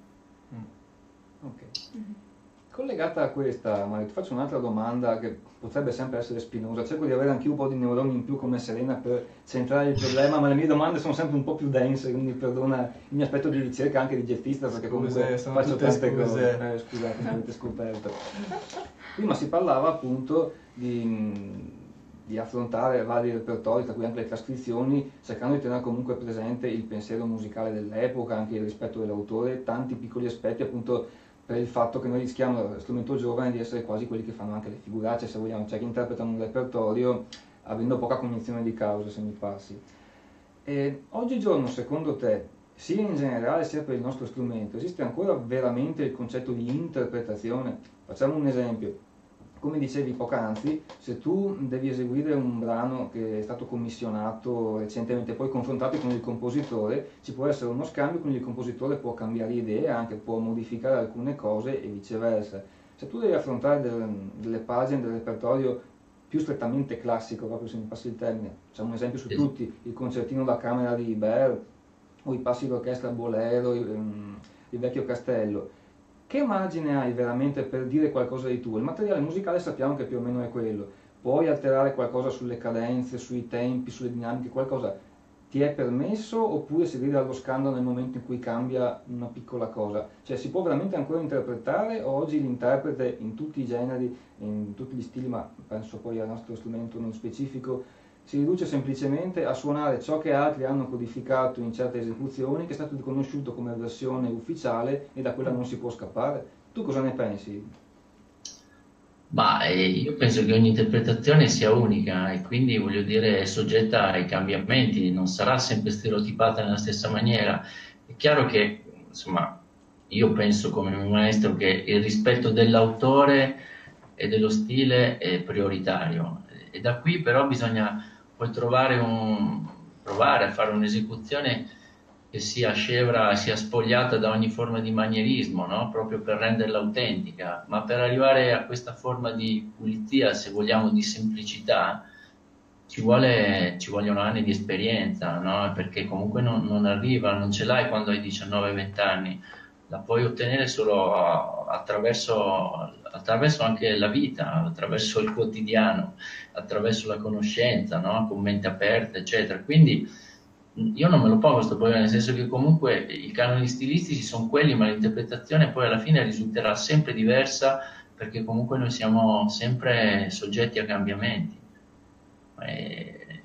Ok. Collegata a questa, Mario, ti faccio un'altra domanda che potrebbe sempre essere spinosa. Cerco di avere anche un po' di neuroni in più come Serena per centrare il problema, ma le mie domande sono sempre un po' più dense, quindi perdona il mio aspetto di ricerca anche di jazzista, perché comunque Scuse, sono faccio tutte tante scuse. cose. Eh, scusate, mi avete scoperto. Prima si parlava appunto di, di affrontare vari repertori, tra cui anche le trascrizioni, cercando di tenere comunque presente il pensiero musicale dell'epoca, anche il rispetto dell'autore, tanti piccoli aspetti appunto per il fatto che noi rischiamo, strumento giovane, di essere quasi quelli che fanno anche le figuracce, se vogliamo, cioè che interpretano un repertorio avendo poca cognizione di causa, se mi passi. E oggigiorno, secondo te, sia in generale sia per il nostro strumento, esiste ancora veramente il concetto di interpretazione? Facciamo un esempio. Come dicevi poc'anzi, se tu devi eseguire un brano che è stato commissionato recentemente, poi confrontati con il compositore, ci può essere uno scambio, quindi il compositore può cambiare idee, anche può modificare alcune cose e viceversa. Se tu devi affrontare del, delle pagine del repertorio più strettamente classico, proprio se mi passi il termine, facciamo un esempio su tutti, il concertino da camera di Ibert, o i passi d'orchestra Bolero, il, il vecchio Castello, che margine hai veramente per dire qualcosa di tuo? Il materiale musicale sappiamo che più o meno è quello, puoi alterare qualcosa sulle cadenze, sui tempi, sulle dinamiche, qualcosa ti è permesso, oppure si grida allo scandalo nel momento in cui cambia una piccola cosa? Cioè si può veramente ancora interpretare, o oggi l'interprete in tutti i generi, in tutti gli stili, ma penso poi al nostro strumento nello specifico, si riduce semplicemente a suonare ciò che altri hanno codificato in certe esecuzioni, che è stato riconosciuto come versione ufficiale e da quella non si può scappare? Tu cosa ne pensi? Ma eh, io penso che ogni interpretazione sia unica e quindi, voglio dire, è soggetta ai cambiamenti, non sarà sempre stereotipata nella stessa maniera. È chiaro che, insomma, io penso come mio maestro che il rispetto dell'autore e dello stile è prioritario, e da qui però bisogna poi trovare un, provare a fare un'esecuzione che sia scevra, sia spogliata da ogni forma di manierismo, no? Proprio per renderla autentica, ma per arrivare a questa forma di pulizia, se vogliamo, di semplicità, ci, vuole, ci vogliono anni di esperienza, no? Perché comunque non, non arriva, non ce l'hai quando hai diciannove venti anni, la puoi ottenere solo attraverso, attraverso anche la vita, attraverso il quotidiano, attraverso la conoscenza, no? Con mente aperta, eccetera. Quindi io non me lo pongo questo problema, nel senso che comunque i canoni stilistici sono quelli, ma l'interpretazione poi alla fine risulterà sempre diversa, perché comunque noi siamo sempre soggetti a cambiamenti. E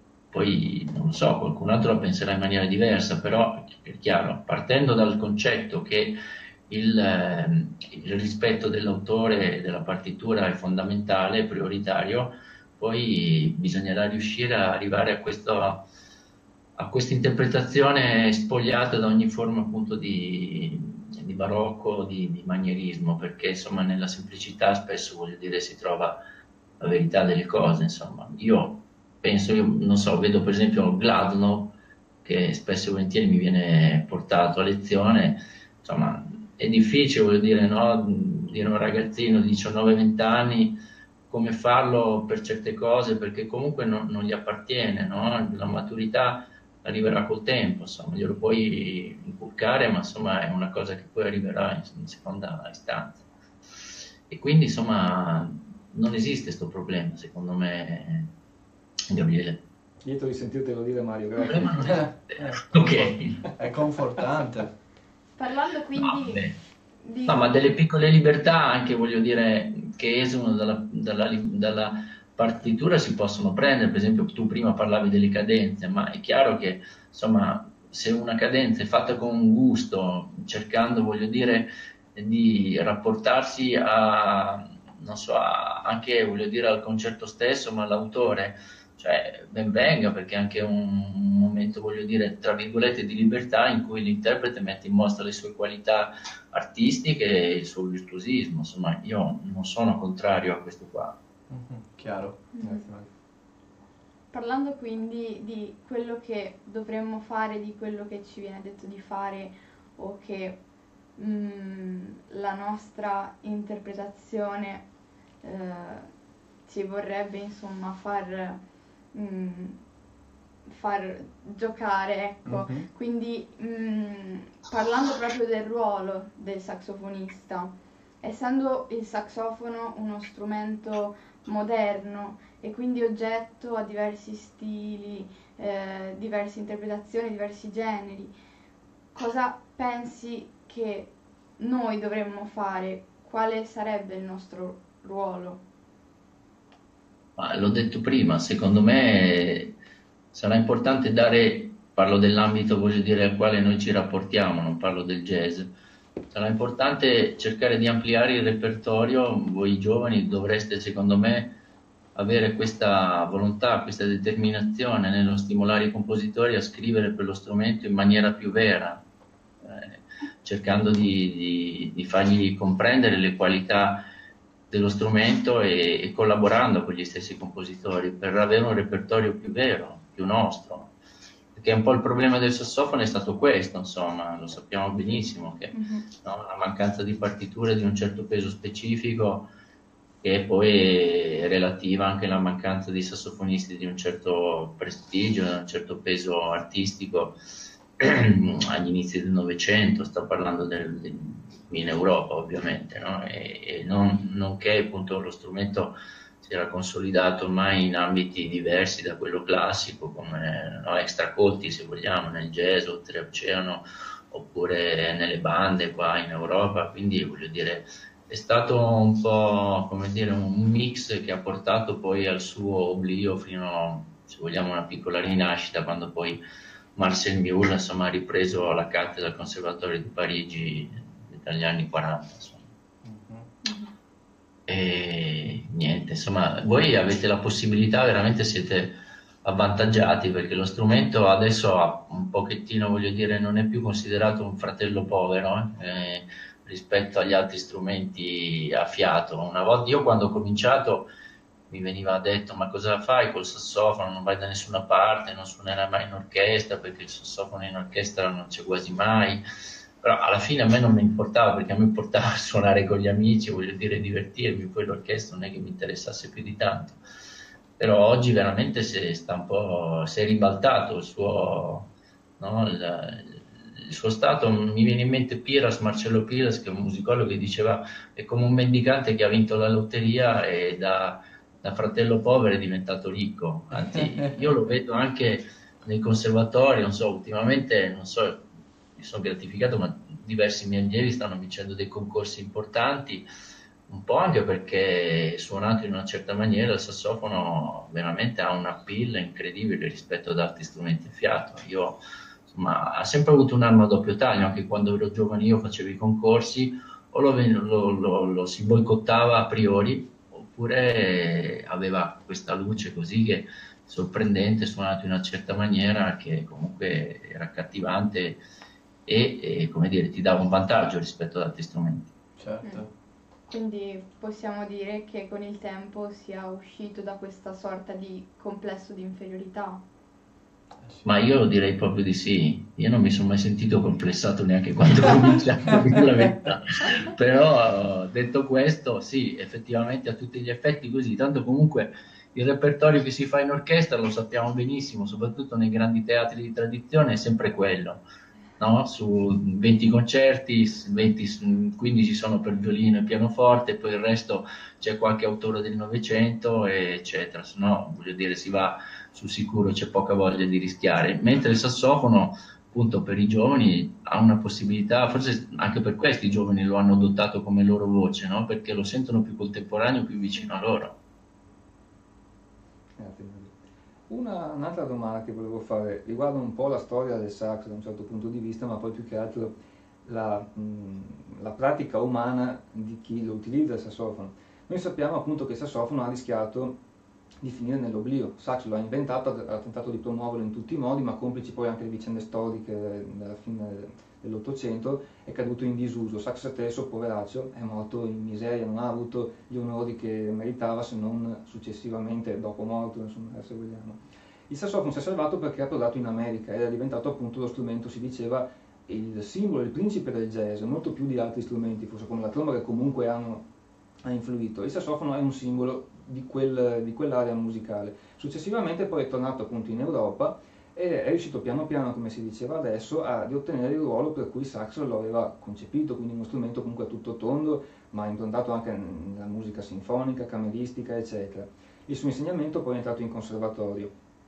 poi non lo so, qualcun altro la penserà in maniera diversa, però è chiaro, partendo dal concetto che il, eh, il rispetto dell'autore e della partitura è fondamentale, è prioritario, poi bisognerà riuscire a arrivare a questo, a questa interpretazione spogliata da ogni forma appunto di, di barocco, di, di manierismo, perché insomma nella semplicità spesso, voglio dire, si trova la verità delle cose. Insomma, io penso, io non so, vedo per esempio Gladno, che spesso e volentieri mi viene portato a lezione, insomma è difficile, voglio dire, no? Dire a un ragazzino di diciannove venti anni come farlo per certe cose, perché comunque non, non gli appartiene, no? La maturità arriverà col tempo, insomma, glielo puoi inculcare, ma insomma è una cosa che poi arriverà in, in seconda istanza. E quindi insomma non esiste questo problema, secondo me, Gabriele. Lieto di sentirtelo dire, Mario, grazie. Il problema non Eh, ok. È confortante. Parlando quindi No, di... no, ma delle piccole libertà anche, voglio dire, che esulano dalla, dalla, dalla partitura si possono prendere. Per esempio tu prima parlavi delle cadenze, ma è chiaro che insomma se una cadenza è fatta con gusto, cercando, voglio dire, di rapportarsi a, non so, a, anche, voglio dire, al concerto stesso, ma all'autore, cioè ben venga, perché è anche un, un momento, voglio dire, tra virgolette, di libertà in cui l'interprete mette in mostra le sue qualità artistiche e il suo virtuosismo. Insomma, io non sono contrario a questo qua. Mhm, chiaro. Grazie, Mario. Parlando quindi di quello che dovremmo fare, di quello che ci viene detto di fare, o che mh, la nostra interpretazione eh, ci vorrebbe insomma far, mh, far giocare, ecco. Mhm. Quindi mh, parlando proprio del ruolo del saxofonista, essendo il saxofono uno strumento moderno e quindi oggetto a diversi stili, eh, diverse interpretazioni, diversi generi, cosa pensi che noi dovremmo fare? Quale sarebbe il nostro ruolo? Ma l'ho detto prima, secondo me sarà importante dare, parlo dell'ambito, voglio dire, al quale noi ci rapportiamo, non parlo del jazz, sarà importante cercare di ampliare il repertorio. Voi giovani dovreste, secondo me, avere questa volontà, questa determinazione nello stimolare i compositori a scrivere per lo strumento in maniera più vera, eh, cercando di, di, di fargli comprendere le qualità dello strumento e, e collaborando con gli stessi compositori per avere un repertorio più vero, più nostro. Perché un po' il problema del sassofono è stato questo, insomma, lo sappiamo benissimo, che Mm-hmm. no, la mancanza di partiture di un certo peso specifico, che poi è relativa anche alla mancanza di sassofonisti di un certo prestigio, di un certo peso artistico agli inizi del Novecento, sto parlando del, del, in Europa ovviamente, no? e, e non, nonché appunto lo strumento si era consolidato ormai in ambiti diversi da quello classico, come no, extracolti se vogliamo, nel jazz, oltreoceano, oppure nelle bande qua in Europa, quindi voglio dire è stato un po' come dire un mix che ha portato poi al suo oblio fino, se vogliamo, una piccola rinascita, quando poi Marcel Mule insomma ha ripreso la cattedra al Conservatorio di Parigi dagli anni quaranta, insomma. Mhm. E niente, insomma, voi avete la possibilità, veramente siete avvantaggiati, perché lo strumento adesso ha un pochettino, voglio dire, non è più considerato un fratello povero eh, rispetto agli altri strumenti a fiato. Una volta, io quando ho cominciato mi veniva detto: ma cosa fai col sassofono? Non vai da nessuna parte, non suonerai mai in orchestra, perché il sassofono in orchestra non c'è quasi mai. Però alla fine a me non mi importava, perché a me importava suonare con gli amici, voglio dire, divertirmi, poi l'orchestra non è che mi interessasse più di tanto. Però oggi veramente si, sta un po', si è ribaltato il suo, no, il, il suo stato. Mi viene in mente Piras, Marcello Piras, che è un musicologo, che diceva: è come un mendicante che ha vinto la lotteria e da, da fratello povero è diventato ricco. Anzi, io lo vedo anche nei conservatori, non so, ultimamente, non so, mi sono gratificato, ma diversi miei allievi stanno vincendo dei concorsi importanti, un po' anche perché suonato in una certa maniera il sassofono veramente ha un appeal incredibile rispetto ad altri strumenti a fiato. Io, insomma, ha sempre avuto un'arma a doppio taglio. Anche quando ero giovane io facevo i concorsi, o lo, lo, lo, lo si boicottava a priori, oppure aveva questa luce così che sorprendente, suonato in una certa maniera, che comunque era accattivante e, e come dire, ti dava un vantaggio rispetto ad altri strumenti. Certo. Quindi possiamo dire che con il tempo sia uscito da questa sorta di complesso di inferiorità. Ma io direi proprio di sì. Io non mi sono mai sentito complessato neanche quando ho cominciato, a dire la verità. Però detto questo, sì, effettivamente a tutti gli effetti così. Tanto comunque il repertorio che si fa in orchestra lo sappiamo benissimo, soprattutto nei grandi teatri di tradizione, è sempre quello. No? Su venti concerti, venti, quindici sono per violino e pianoforte, poi il resto c'è qualche autore del Novecento, eccetera. Se no, voglio dire, si va sul sicuro, c'è poca voglia di rischiare. Mentre il sassofono, appunto, per i giovani ha una possibilità, forse anche per questo i giovani lo hanno adottato come loro voce, no? Perché lo sentono più contemporaneo, più vicino a loro. Grazie. Una, un'altra domanda che volevo fare riguarda un po' la storia del sax da un certo punto di vista, ma poi più che altro la, mh, la pratica umana di chi lo utilizza il sassofono. Noi sappiamo appunto che il sassofono ha rischiato di finire nell'oblio. Sax lo ha inventato, ha tentato di promuoverlo in tutti i modi, ma complici poi anche le vicende storiche della fine dell'Ottocento, è caduto in disuso. Sax stesso, poveraccio, è morto in miseria, non ha avuto gli onori che meritava, se non successivamente dopo morto, insomma, se vogliamo. Il sassofono si è salvato perché è approdato in America ed è diventato appunto lo strumento, si diceva, il simbolo, il principe del jazz, molto più di altri strumenti, forse come la tromba, che comunque hanno, ha influito. Il sassofono è un simbolo di, quel, di quell'area musicale. Successivamente poi è tornato appunto in Europa e è riuscito piano piano, come si diceva adesso, ad ottenere il ruolo per cui il sax lo aveva concepito, quindi uno strumento comunque a tutto tondo, ma improntato anche nella musica sinfonica, cameristica, eccetera. Il suo insegnamento poi è entrato in conservatorio.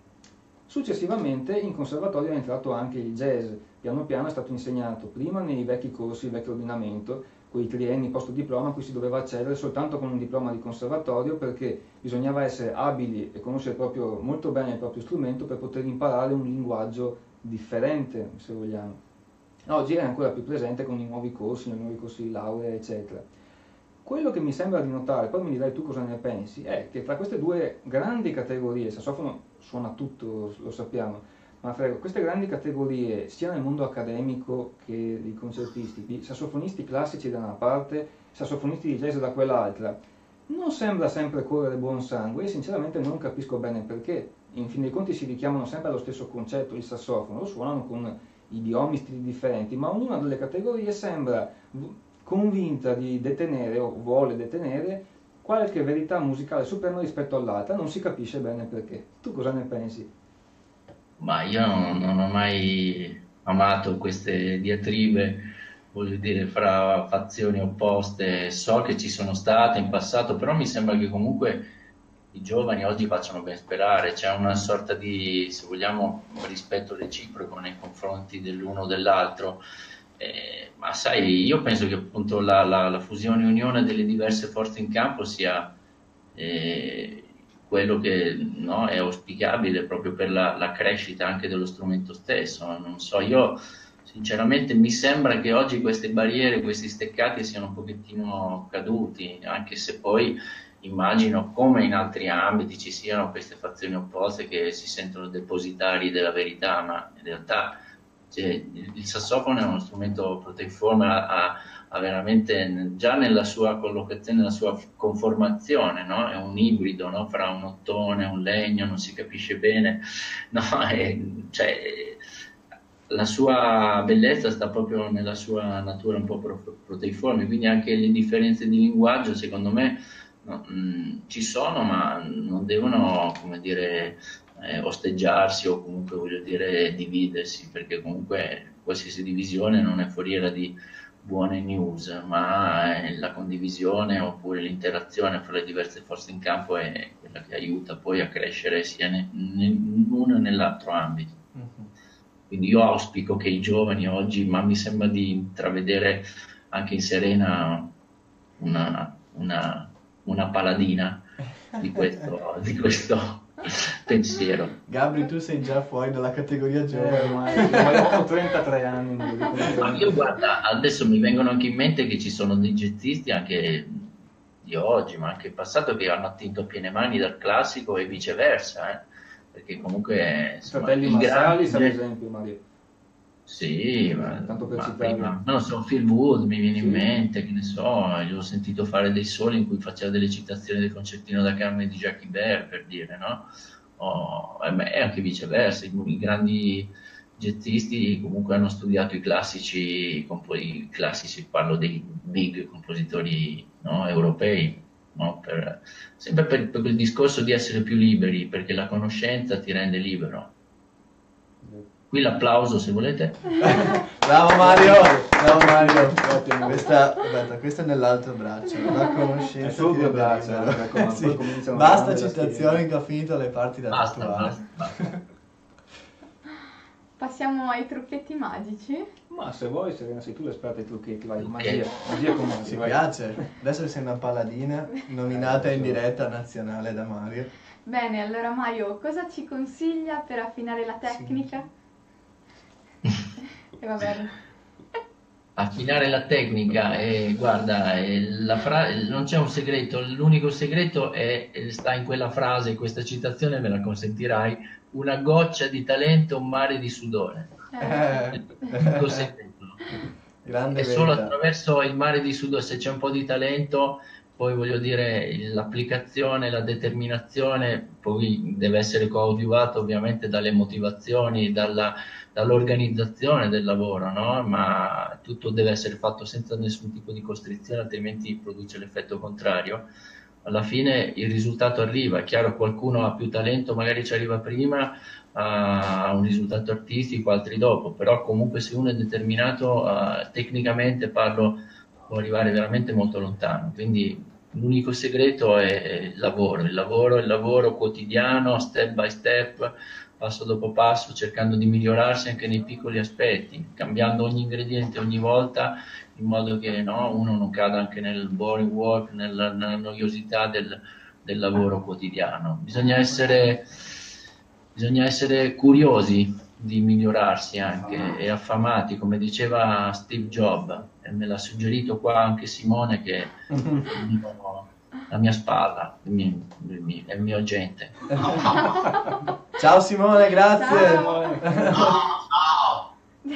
Successivamente in conservatorio è entrato anche il jazz, piano piano è stato insegnato prima nei vecchi corsi, il vecchio ordinamento, quei trienni post-diploma a cui si doveva accedere soltanto con un diploma di conservatorio, perché bisognava essere abili e conoscere proprio molto bene il proprio strumento per poter imparare un linguaggio differente, se vogliamo. Oggi è ancora più presente con i nuovi corsi, i nuovi corsi di laurea, eccetera. Quello che mi sembra di notare, poi mi dirai tu cosa ne pensi, è che tra queste due grandi categorie, il sassofono suona tutto, lo sappiamo, ma fra queste grandi categorie, sia nel mondo accademico che dei concertisti, sassofonisti classici da una parte, sassofonisti di jazz da quell'altra, non sembra sempre correre buon sangue e sinceramente non capisco bene perché. In fin dei conti si richiamano sempre allo stesso concetto, il sassofono, lo suonano con idiomi, stili differenti, ma ognuna delle categorie sembra convinta di detenere o vuole detenere qualche verità musicale suprema rispetto all'altra, non si capisce bene perché. Tu cosa ne pensi? Ma io non, non ho mai amato queste diatribe, voglio dire, fra fazioni opposte. So che ci sono state in passato, però mi sembra che comunque i giovani oggi facciano ben sperare. C'è una sorta di, se vogliamo, rispetto reciproco nei confronti dell'uno o dell'altro. Eh, ma sai, io penso che appunto la, la, la fusione e unione delle diverse forze in campo sia eh, quello che, no, è auspicabile proprio per la, la crescita anche dello strumento stesso. Non so, io sinceramente mi sembra che oggi queste barriere, questi steccati siano un pochettino caduti, anche se poi immagino come in altri ambiti ci siano queste fazioni opposte che si sentono depositari della verità, ma in realtà cioè, il, il sassofono è uno strumento proteiforme, ha, ha veramente già nella sua collocazione, nella sua conformazione, no? È un ibrido, no? Fra un ottone e un legno, non si capisce bene, no? È, cioè, la sua bellezza sta proprio nella sua natura un po' proteiforme, quindi anche le differenze di linguaggio secondo me no, mh, ci sono, ma non devono, come dire, eh, osteggiarsi o comunque voglio dire dividersi, perché comunque qualsiasi divisione non è foriera di buone news, ma la condivisione oppure l'interazione fra le diverse forze in campo è quella che aiuta poi a crescere sia in uno e nell'altro ambito. Mm-hmm. Quindi io auspico che i giovani oggi, ma mi sembra di intravedere anche in Serena una, una, una paladina di questo, di questo pensiero. Gabri, tu sei già fuori dalla categoria giovane. Eh, ormai ho trentatré anni. Ma io guarda, adesso mi vengono anche in mente che ci sono dei jazzisti anche di oggi, ma anche in passato, che hanno attinto a piene mani dal classico e viceversa, eh? Perché comunque insomma, Fratelli Massalis, ad esempio, Mario. Sì, ma, tanto per ma citare. prima, non so, Phil Wood mi viene sì. in mente, che ne so, io ho sentito fare dei soli in cui faceva delle citazioni del concertino da Carmen di Jackie Bear, per dire, no? O, e anche viceversa, i, i grandi jazzisti comunque hanno studiato i classici, i classici, parlo dei big compositori, no, europei, no? Per, sempre per, per quel discorso di essere più liberi, perché la conoscenza ti rende libero. Qui l'applauso se volete. Bravo Mario, bravo Mario. Questa, aspetta, questa è nell'altro braccio. La conoscenza. È sul tuo braccio. Sì. Basta citazioni che ho finito le parti da basta, tatuare. basta, basta. Passiamo ai trucchetti magici. Ma se vuoi, Serena, sei tu l'esperta ai trucchetti, vai, Ok. magia, magia con Mi Mario, vai. piace. Adesso sei una paladina nominata in diretta nazionale da Mario. Bene, allora Mario, cosa ci consiglia per affinare la tecnica? E va bene. Affinare la tecnica, e guarda, eh, la fra- non c'è un segreto, l'unico segreto è, è- sta in quella frase, questa citazione me la consentirai: una goccia di talento, un mare di sudore. Eh, L'unico segreto. Grande È solo verità. attraverso il mare di sudore, se c'è un po' di talento, poi voglio dire, l'applicazione, la determinazione, poi deve essere coadiuvato ovviamente dalle motivazioni, dalla, dall'organizzazione del lavoro, no? Ma tutto deve essere fatto senza nessun tipo di costrizione, altrimenti produce l'effetto contrario. Alla fine il risultato arriva, è chiaro, qualcuno ha più talento, magari ci arriva prima a un risultato artistico, altri dopo, però comunque se uno è determinato, eh, tecnicamente parlo, può arrivare veramente molto lontano. Quindi l'unico segreto è il lavoro, il lavoro, il lavoro quotidiano, step by step, passo dopo passo, cercando di migliorarsi anche nei piccoli aspetti, cambiando ogni ingrediente ogni volta, in modo che no, uno non cada anche nel boring work, nella, nella noiosità del, del lavoro quotidiano. Bisogna essere, bisogna essere curiosi di migliorarsi anche e affamati, come diceva Steve Jobs, e me l'ha suggerito qua anche Simone, che è il mio- la mia spalla, il mio, il mio- è il mio agente. Ciao Simone, grazie. Ciao.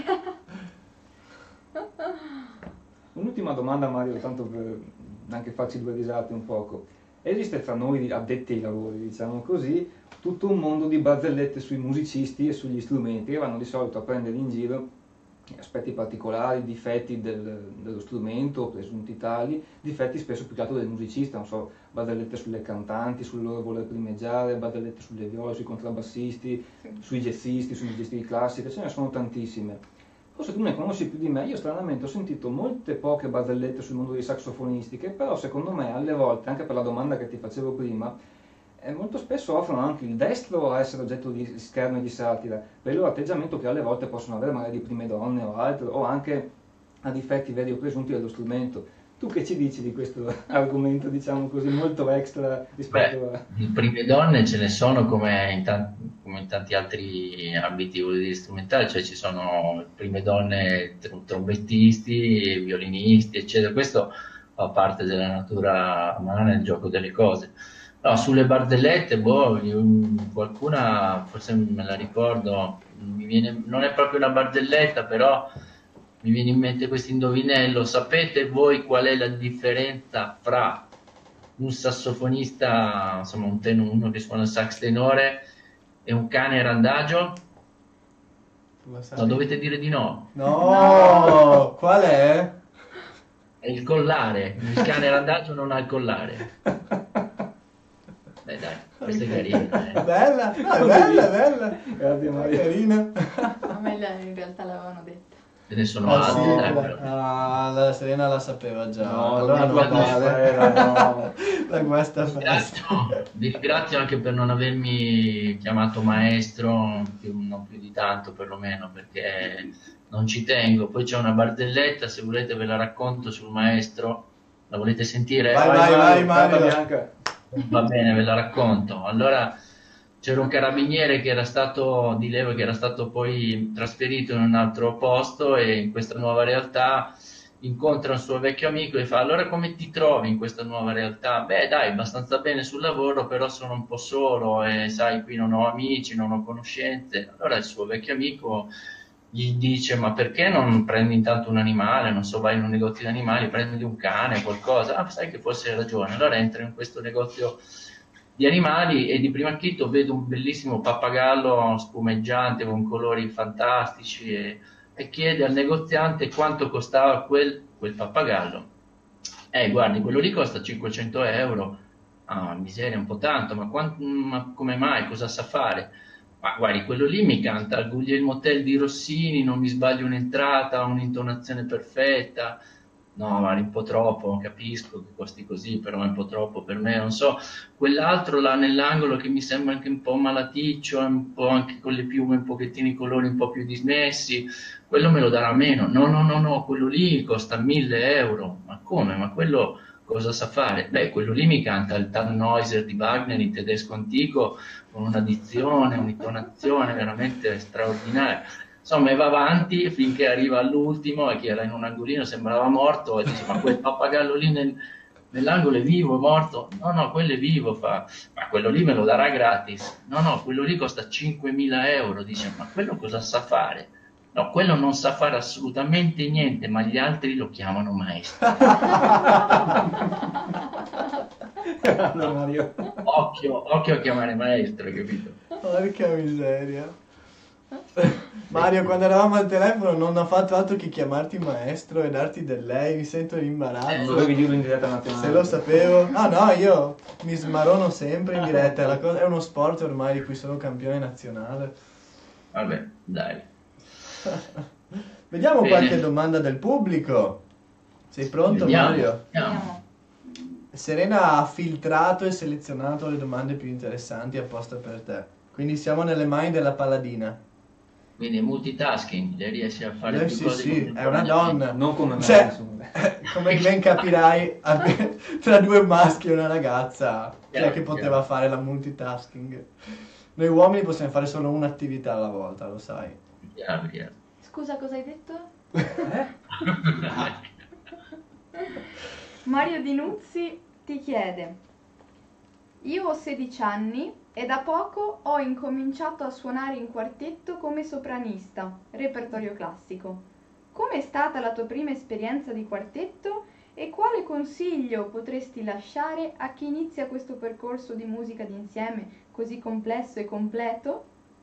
Un'ultima domanda, Mario, tanto per anche farci due risate un poco. Esiste tra noi addetti ai lavori, diciamo così, tutto un mondo di barzellette sui musicisti e sugli strumenti che vanno di solito a prendere in giro aspetti particolari, difetti del- dello strumento, presunti tali, difetti spesso più che altro del musicista, non so, barzellette sulle cantanti, sul loro voler primeggiare, barzellette sulle viole, sui contrabbassisti, sui jazzisti, sui musicisti di classica, ce ne sono tantissime. Forse tu ne conosci più di me, io stranamente ho sentito molte poche barzellette sul mondo dei saxofonisti, che però secondo me alle volte, anche per la domanda che ti facevo prima, eh, molto spesso offrono anche il destro a essere oggetto di scherno e di satira, per il loro atteggiamento che alle volte possono avere magari di prime donne o altro, o anche a difetti veri o presunti dello strumento. Tu che ci dici di questo argomento, diciamo così, molto extra rispetto Beh, a... di prime donne ce ne sono come in, tan- come in tanti altri ambiti voglio dire, strumentali, cioè ci sono prime donne tr- trombettisti, violinisti, eccetera. Questo fa parte della natura umana, il gioco delle cose. No, sulle barzellette, boh, io- qualcuna forse me la ricordo, mi viene, non è proprio una barzelletta, però mi viene in mente questo indovinello. Sapete voi qual è la differenza fra un sassofonista, insomma un ten- uno che suona il sax tenore e un cane randagio? Lo sai? No, dovete dire di no. No, qual è? È il collare. Il cane randagio non ha il collare. Beh dai, questa è carina. Eh. Bella, no, è bella, è bella. Grazie È Mario. carina. A me la- in realtà l'avevano detta. Ce ne sono Ah, sì, altri, dai, la, però. ah, la Serena la sapeva già. No, allora non non la guardare, no. la guasta Vi festa. ringrazio, vi ringrazio anche per non avermi chiamato maestro, più- non più di tanto perlomeno, perché non ci tengo. Poi c'è una barzelletta, se volete ve la racconto sul maestro. La volete sentire? Vai, vai, vai, carta Mario. bianca. Va bene, ve la racconto. Allora, c'era un carabiniere che era stato di Leva, che era stato poi trasferito in un altro posto e in questa nuova realtà incontra un suo vecchio amico e fa: allora come ti trovi in questa nuova realtà? Beh dai, abbastanza bene sul lavoro, però sono un po' solo e sai, qui non ho amici, non ho conoscenze. Allora il suo vecchio amico gli dice: ma perché non prendi intanto un animale, non so, vai in un negozio di animali, prendi un cane, qualcosa. Ah, sai che forse hai ragione. Allora entra in questo negozio di animali e di primo acchito vedo un bellissimo pappagallo spumeggiante con colori fantastici e, e chiede al negoziante quanto costava quel, quel pappagallo. Eh, guardi, quello lì costa cinquecento euro. Ah, miseria, un po' tanto, ma, quan- ma come mai? Cosa sa fare? Ma guardi, quello lì mi canta al Guglielmo Tell di Rossini, non mi sbaglio un'entrata, ha un'intonazione perfetta. No, guardi, un po' troppo, capisco che costi così, però è un po' troppo per me, non so. Quell'altro là nell'angolo che mi sembra anche un po' malaticcio, un po' anche con le piume, un pochettino i colori un po' più dismessi, quello me lo darà meno. No, no, no, no, quello lì costa mille euro. Ma come? Ma quello cosa sa fare? Beh, quello lì mi canta il Tannhäuser di Wagner in tedesco antico, con una dizione, un'intonazione veramente straordinaria. Insomma, e va avanti finché arriva all'ultimo e che era in un angolino, sembrava morto, e dice: ma quel pappagallo lì nel- nell'angolo è vivo, è morto? No, no, quello è vivo, fa. Ma quello lì me lo darà gratis? No, no, quello lì costa cinquemila euro. Dice: ma quello cosa sa fare? No, quello non sa fare assolutamente niente, ma gli altri lo chiamano maestro. Grande Mario. Occhio, occhio a chiamare maestro, hai capito? Porca miseria. Mario, quando eravamo al telefono non ho fatto altro che chiamarti maestro e darti del lei, mi sento in Non imbarazzo. dovevi dirlo in diretta nazionale. Se lo sapevo. Ah no, io mi smarono sempre in diretta, è, la cosa- è uno sport ormai di cui sono campione nazionale. Vabbè, dai. Vediamo Bene. qualche domanda del pubblico. Sei pronto, Vediamo, Mario? vediamo. Vediamo. Serena ha filtrato e selezionato le domande più interessanti apposta per te. Quindi siamo nelle mani della paladina. Quindi multitasking, lei riesce a fare Eh, più sì, cose sì, è una contemporaneamente. donna. Non come me, Cioè, insomma. come ben capirai, abbi- tra due maschi e una ragazza, chi è Chiaro, che poteva chiaro. fare la multitasking? Noi uomini possiamo fare solo un'attività alla volta, lo sai. Chiaro, chiaro. Scusa, cosa hai detto? Eh? Mario Di Nuzzi ti chiede: io ho sedici anni e da poco ho incominciato a suonare in quartetto come sopranista, repertorio classico. Com'è stata la tua prima esperienza di quartetto e quale consiglio potresti lasciare a chi inizia questo percorso di musica d'insieme così complesso e completo?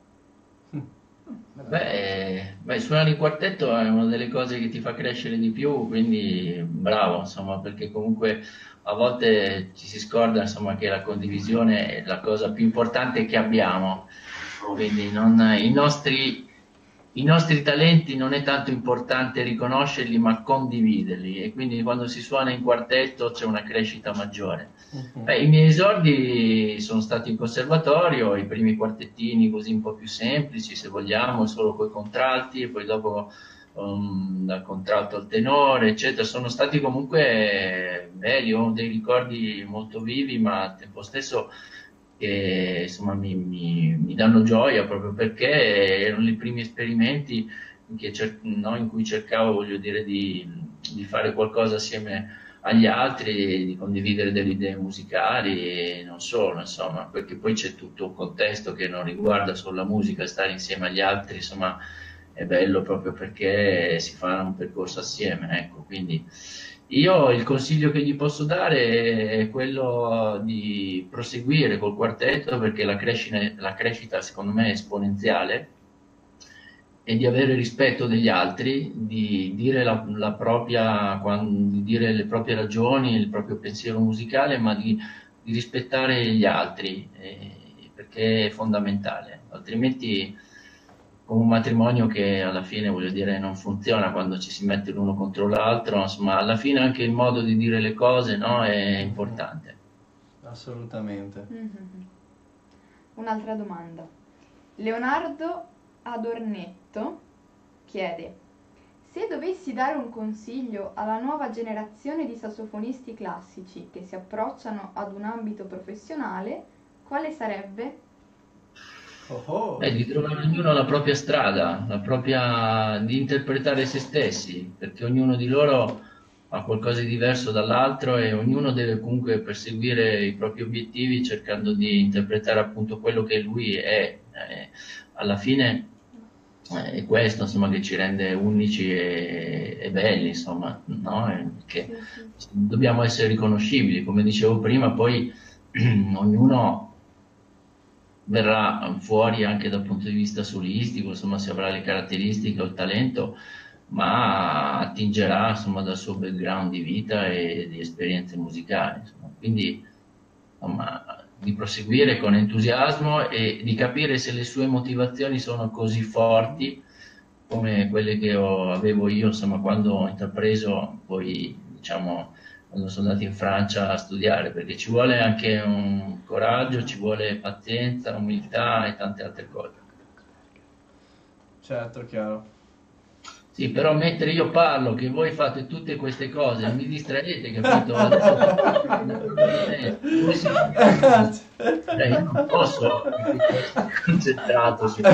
Beh, beh, suonare in quartetto è una delle cose che ti fa crescere di più, quindi bravo, insomma, perché comunque a volte ci si scorda, insomma, che la condivisione è la cosa più importante che abbiamo. Quindi non, i nostri, i nostri talenti non è tanto importante riconoscerli, ma condividerli. E quindi quando si suona in quartetto c'è una crescita maggiore. Beh, i miei esordi sono stati in conservatorio, i primi quartettini così un po' più semplici, se vogliamo, solo coi contralti, e poi dopo um, dal contralto al tenore, eccetera. Sono stati comunque belli, ho dei ricordi molto vivi, ma al tempo stesso che insomma mi, mi, mi danno gioia, proprio perché erano i primi esperimenti in, che cer- no, in cui cercavo, voglio dire, di, di fare qualcosa assieme agli altri, di condividere delle idee musicali e non solo, insomma, perché poi c'è tutto un contesto che non riguarda solo la musica, stare insieme agli altri, insomma, è bello proprio perché si fa un percorso assieme, ecco, quindi io il consiglio che gli posso dare è quello di proseguire col quartetto perché la crescita, la crescita secondo me è esponenziale e di avere rispetto degli altri, di dire, la, la propria, di dire le proprie ragioni, il proprio pensiero musicale, ma di, di rispettare gli altri, eh, perché è fondamentale, altrimenti come un matrimonio che alla fine, voglio dire, non funziona quando ci si mette l'uno contro l'altro, insomma, alla fine anche il modo di dire le cose, no, è importante. Assolutamente. Mm-hmm. Un'altra domanda. Leonardo Adornetto chiede: se dovessi dare un consiglio alla nuova generazione di sassofonisti classici che si approcciano ad un ambito professionale, quale sarebbe? Oh oh. Beh, di trovare ognuno la propria strada, la propria, di interpretare se stessi, perché ognuno di loro ha qualcosa di diverso dall'altro e ognuno deve comunque perseguire i propri obiettivi cercando di interpretare appunto quello che lui è. Eh, alla fine eh, è questo, insomma, che ci rende unici e, e belli, insomma, no? Eh, Perché Sì, sì. dobbiamo essere riconoscibili, come dicevo prima, poi ognuno verrà fuori anche dal punto di vista solistico, insomma, se avrà le caratteristiche o il talento, ma attingerà, insomma, dal suo background di vita e di esperienze musicali, insomma. Quindi, insomma, di proseguire con entusiasmo e di capire se le sue motivazioni sono così forti come quelle che ho, avevo io, insomma, quando ho intrapreso poi, diciamo, quando sono andato in Francia a studiare, perché ci vuole anche un coraggio, ci vuole pazienza, umiltà e tante altre cose. Certo, chiaro. Sì, però mentre io parlo, che voi fate tutte queste cose, mi distraete, capito? Adesso, eh, io non posso essere concentrato su...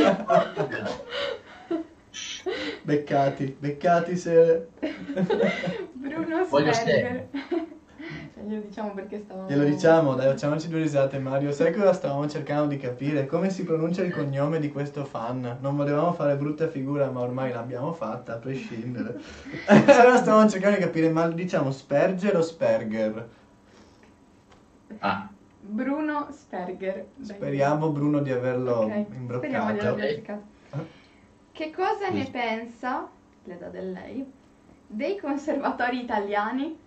Beccati, beccati se... Bruno Voglio Sperger. Glielo diciamo perché stavamo... Glielo diciamo, dai, facciamoci due risate, Mario. Sai cosa stavamo cercando di capire? Come si pronuncia il cognome di questo fan? Non volevamo fare brutta figura, ma ormai l'abbiamo fatta, a prescindere. Allora stavamo cercando di capire, ma diciamo Sperger o Sperger? Ah, Bruno Sperger. Dai. Speriamo, Bruno, di averlo Ok, speriamo di imbroccato. averlo azzeccato. Che cosa ne pensa, le dà del lei, dei conservatori italiani?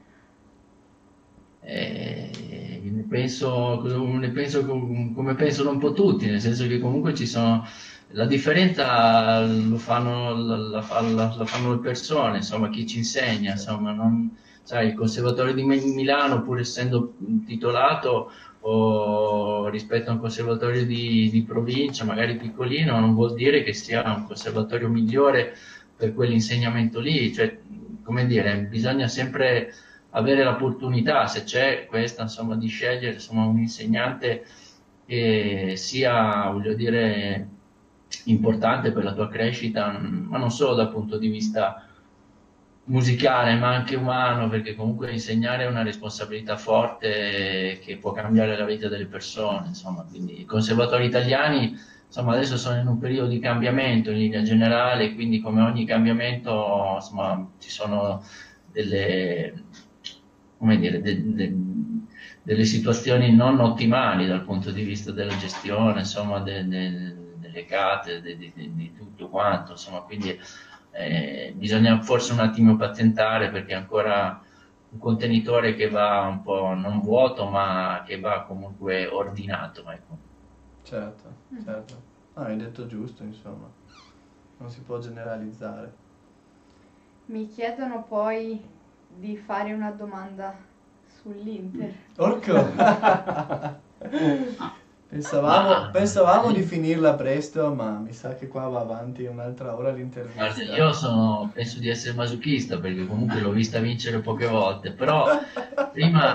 Eh, ne penso, ne penso com- come pensano un po' tutti, nel senso che comunque ci sono, la differenza lo fanno, la, la fa- la- la fanno le persone, insomma, chi ci insegna, insomma, non, sai, il Conservatorio di Mi- Milano, pur essendo titolato o rispetto a un conservatorio di, di provincia, magari piccolino, non vuol dire che sia un conservatorio migliore per quell'insegnamento lì, cioè, come dire, bisogna sempre avere l'opportunità, se c'è questa, insomma, di scegliere, insomma, un insegnante che sia, voglio dire, importante per la tua crescita, ma non solo dal punto di vista musicale, ma anche umano, perché comunque insegnare è una responsabilità forte che può cambiare la vita delle persone, insomma, quindi i conservatori italiani, insomma, adesso sono in un periodo di cambiamento in linea generale, quindi come ogni cambiamento, insomma, ci sono delle, come dire, de, de, delle situazioni non ottimali dal punto di vista della gestione, insomma, de, de, delle cattedre, di, di, di tutto quanto, insomma, quindi eh, bisogna forse un attimo pazientare perché è ancora un contenitore che va un po' non vuoto, ma che va comunque ordinato, ecco. Certo, certo. Ah, hai detto giusto, insomma. Non si può generalizzare. Mi chiedono poi di fare una domanda sull'Inter. Orco! Pensavamo, pensavamo di finirla presto, ma mi sa che qua va avanti un'altra ora l'intervista. Guarda, io sono, penso di essere masochista perché comunque l'ho vista vincere poche volte, però prima ho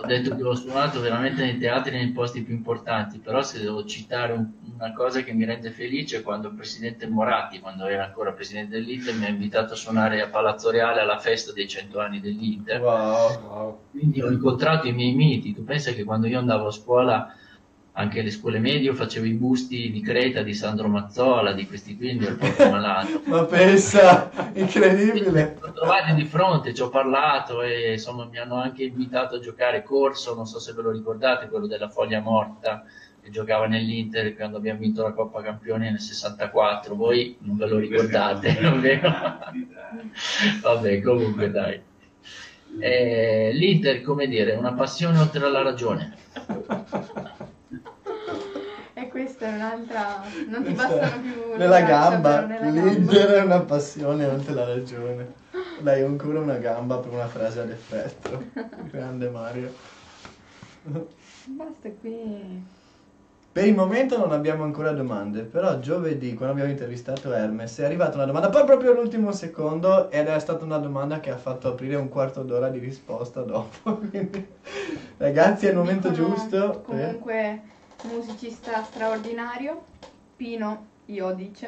ho detto che ho suonato veramente nei teatri nei posti più importanti, però se devo citare un- una cosa che mi rende felice è quando il presidente Moratti, quando era ancora presidente dell'Inter, mi ha invitato a suonare a Palazzo Reale alla festa dei cento anni dell'Inter. Wow. Wow. Quindi ho incontrato i miei miti. Tu pensa che quando io andavo a scuola, anche alle scuole medie, io facevo i busti di Creta, di Sandro Mazzola, di questi qui, ero proprio malato. Ma pensa, Mi incredibile. sono trovati di fronte, ci ho parlato e insomma mi hanno anche invitato a giocare corso, non so se ve lo ricordate, quello della Foglia Morta, che giocava nell'Inter quando abbiamo vinto la Coppa Campioni nel sessantaquattro. Voi non ve lo ricordate, non vero? Vabbè, comunque dai. Eh, L'Inter, come dire, è una passione oltre alla ragione. E questa è un'altra... Non ti bastano più le Nella braccia, gamba, però nella l'Inter gamba. è una passione oltre la ragione. Dai, ho ancora una gamba per una frase ad effetto. Grande Mario. Basta qui... Per il momento non abbiamo ancora domande, però giovedì, quando abbiamo intervistato Hermes, è arrivata una domanda, poi proprio all'ultimo secondo, ed è stata una domanda che ha fatto aprire un quarto d'ora di risposta dopo. Quindi, ragazzi, è il momento Dicono giusto. per- Comunque, musicista straordinario, Pino Iodice.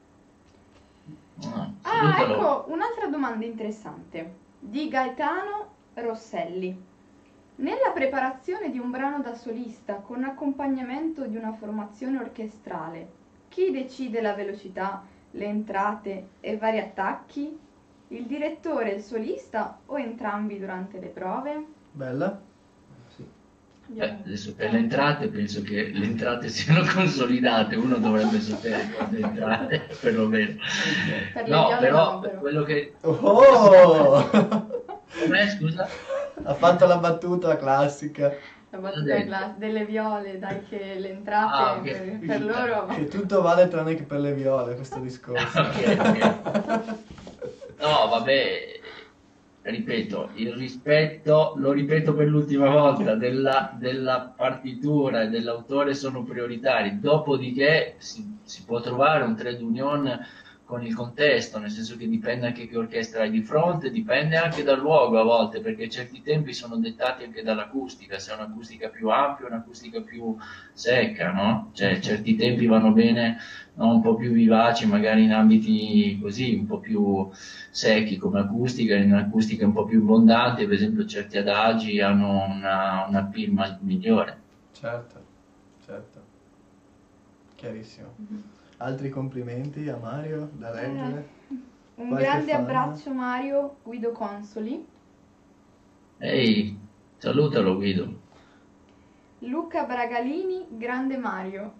Ah, Ah, salutalo. ecco, un'altra domanda interessante, di Gaetano Rosselli. Nella preparazione di un brano da solista con accompagnamento di una formazione orchestrale, chi decide la velocità, le entrate e vari attacchi? Il direttore, il solista o entrambi durante le prove? Bella? Beh, adesso per le entrate penso che le entrate siano consolidate, uno dovrebbe sapere quante entrate, perlomeno. Per le No, viole però no, per però. quello che... Oh! Com'è, scusa? Ha fatto la battuta classica. La battuta detto? cla- delle viole, dai che le entrate Ah, ok. per, per loro... Che tutto vale tranne che per le viole, questo discorso. Ok, ok. No, vabbè, ripeto, il rispetto, lo ripeto per l'ultima volta, della, della partitura e dell'autore sono prioritari, dopodiché si, si può trovare un trade union con il contesto, nel senso che dipende anche che orchestra hai di fronte, dipende anche dal luogo a volte, perché certi tempi sono dettati anche dall'acustica, se è un'acustica più ampia, un'acustica più secca, no? Cioè certi tempi vanno bene, no, un po' più vivaci, magari in ambiti così, un po' più secchi come acustica, in acustica un po' più abbondanti, per esempio certi adagi hanno una, una appeal ma- migliore. Certo, certo. Chiarissimo. Altri complimenti a Mario da leggere? Un Qualche grande fan? abbraccio Mario, Guido Consoli. Ehi, salutalo Guido. Luca Bragalini, grande Mario.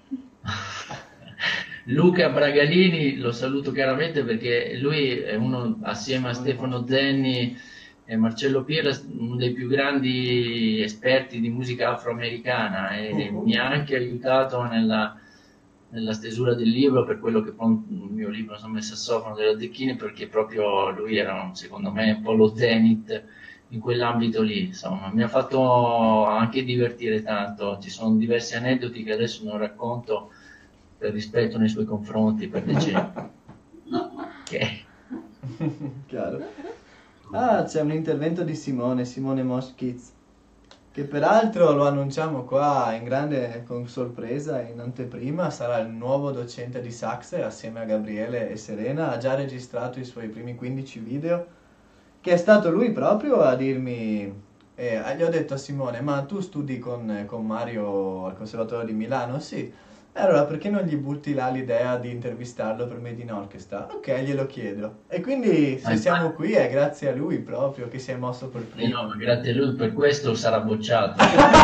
Luca Bragalini lo saluto chiaramente perché lui è uno, assieme a Stefano Zenni e Marcello Pirra, uno dei più grandi esperti di musica afroamericana e Uh-huh. mi ha anche aiutato nella, nella stesura del libro, per quello che poi il mio libro insomma, il sassofono della Zecchini, perché proprio lui era secondo me un po' lo zenith in quell'ambito lì, insomma mi ha fatto anche divertire tanto, ci sono diversi aneddoti che adesso non racconto per rispetto nei suoi confronti per decenni. Ok. Chiaro. Ah, c'è un intervento di Simone, Simone Moschitz, che peraltro lo annunciamo qua in grande con sorpresa, in anteprima, sarà il nuovo docente di sax assieme a Gabriele e Serena, ha già registrato i suoi primi quindici video, che è stato lui proprio a dirmi, eh, gli ho detto a Simone, ma tu studi con, con Mario al Conservatorio di Milano? Sì. E allora perché non gli butti là l'idea di intervistarlo per Made in Orchestra? Ok, glielo chiedo. E quindi se Ma siamo infatti- qui è grazie a lui proprio che si è mosso per Eh primo. no, ma grazie a lui per questo sarà bocciato.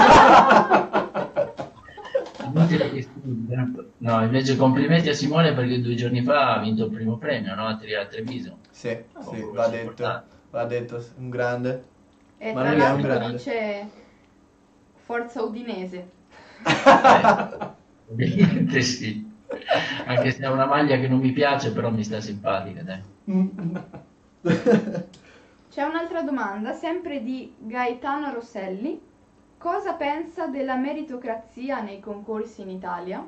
Inutile che studi, tanto. No, invece complimenti a Simone perché due giorni fa ha vinto il primo premio, no? A Tri- a Treviso. Sì, sì, Oh, va questo è detto, importante. va detto, un grande. E Ma tra lui è un l'altro grande. dice Forza Udinese. Eh, ovviamente sì. Anche se è una maglia che non mi piace, però mi sta simpatica, dai. C'è un'altra domanda, sempre di Gaetano Rosselli. Cosa pensa della meritocrazia nei concorsi in Italia?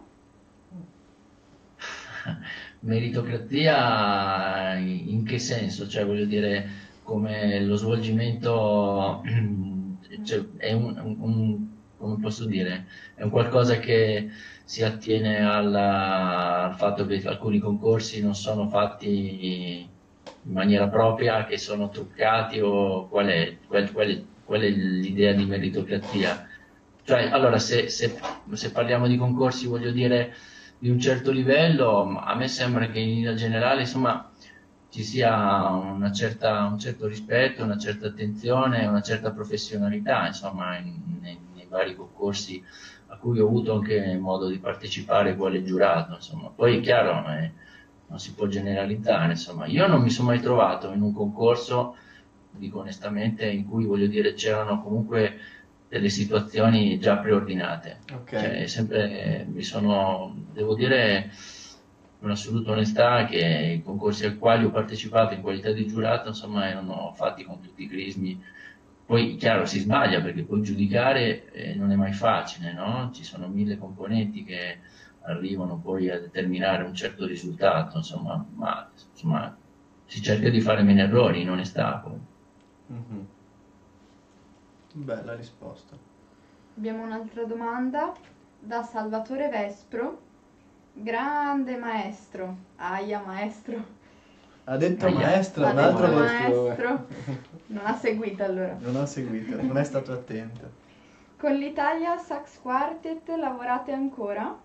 Meritocrazia in che senso? Cioè voglio dire come lo svolgimento cioè, è un, un- un- come posso dire, è un qualcosa che si attiene alla- al fatto che alcuni concorsi non sono fatti in maniera propria, che sono truccati, o qual è, qual- qual è- qual è l'idea di meritocrazia? Cioè, allora, se, se- se parliamo di concorsi, voglio dire, di un certo livello, a me sembra che in linea generale, insomma, ci sia una certa, un certo rispetto, una certa attenzione, una certa professionalità, insomma, in- nei, nei vari concorsi a cui ho avuto anche modo di partecipare quale giurato, insomma. Poi è chiaro, eh, non si può generalizzare, insomma. Io non mi sono mai trovato in un concorso, dico onestamente, in cui, voglio dire, c'erano comunque delle situazioni già preordinate. Ok. Cioè, è sempre, mi sono, devo dire con assoluta onestà, che i concorsi ai quali ho partecipato in qualità di giurato, insomma, erano fatti con tutti i crismi. Poi, chiaro, si sbaglia, perché poi giudicare eh, non è mai facile, no? Ci sono mille componenti che arrivano poi a determinare un certo risultato, insomma, ma insomma, si cerca di fare meno errori in onestà. poi. Mhm. Bella risposta. Abbiamo un'altra domanda da Salvatore Vespro. Grande maestro. Aia, maestro. Ha detto Aia. maestro, Ha un detto altro maestro. maestro. Non ha seguito allora. non ho seguito, non è stato attento. Con l'Italia Sax Quartet lavorate ancora?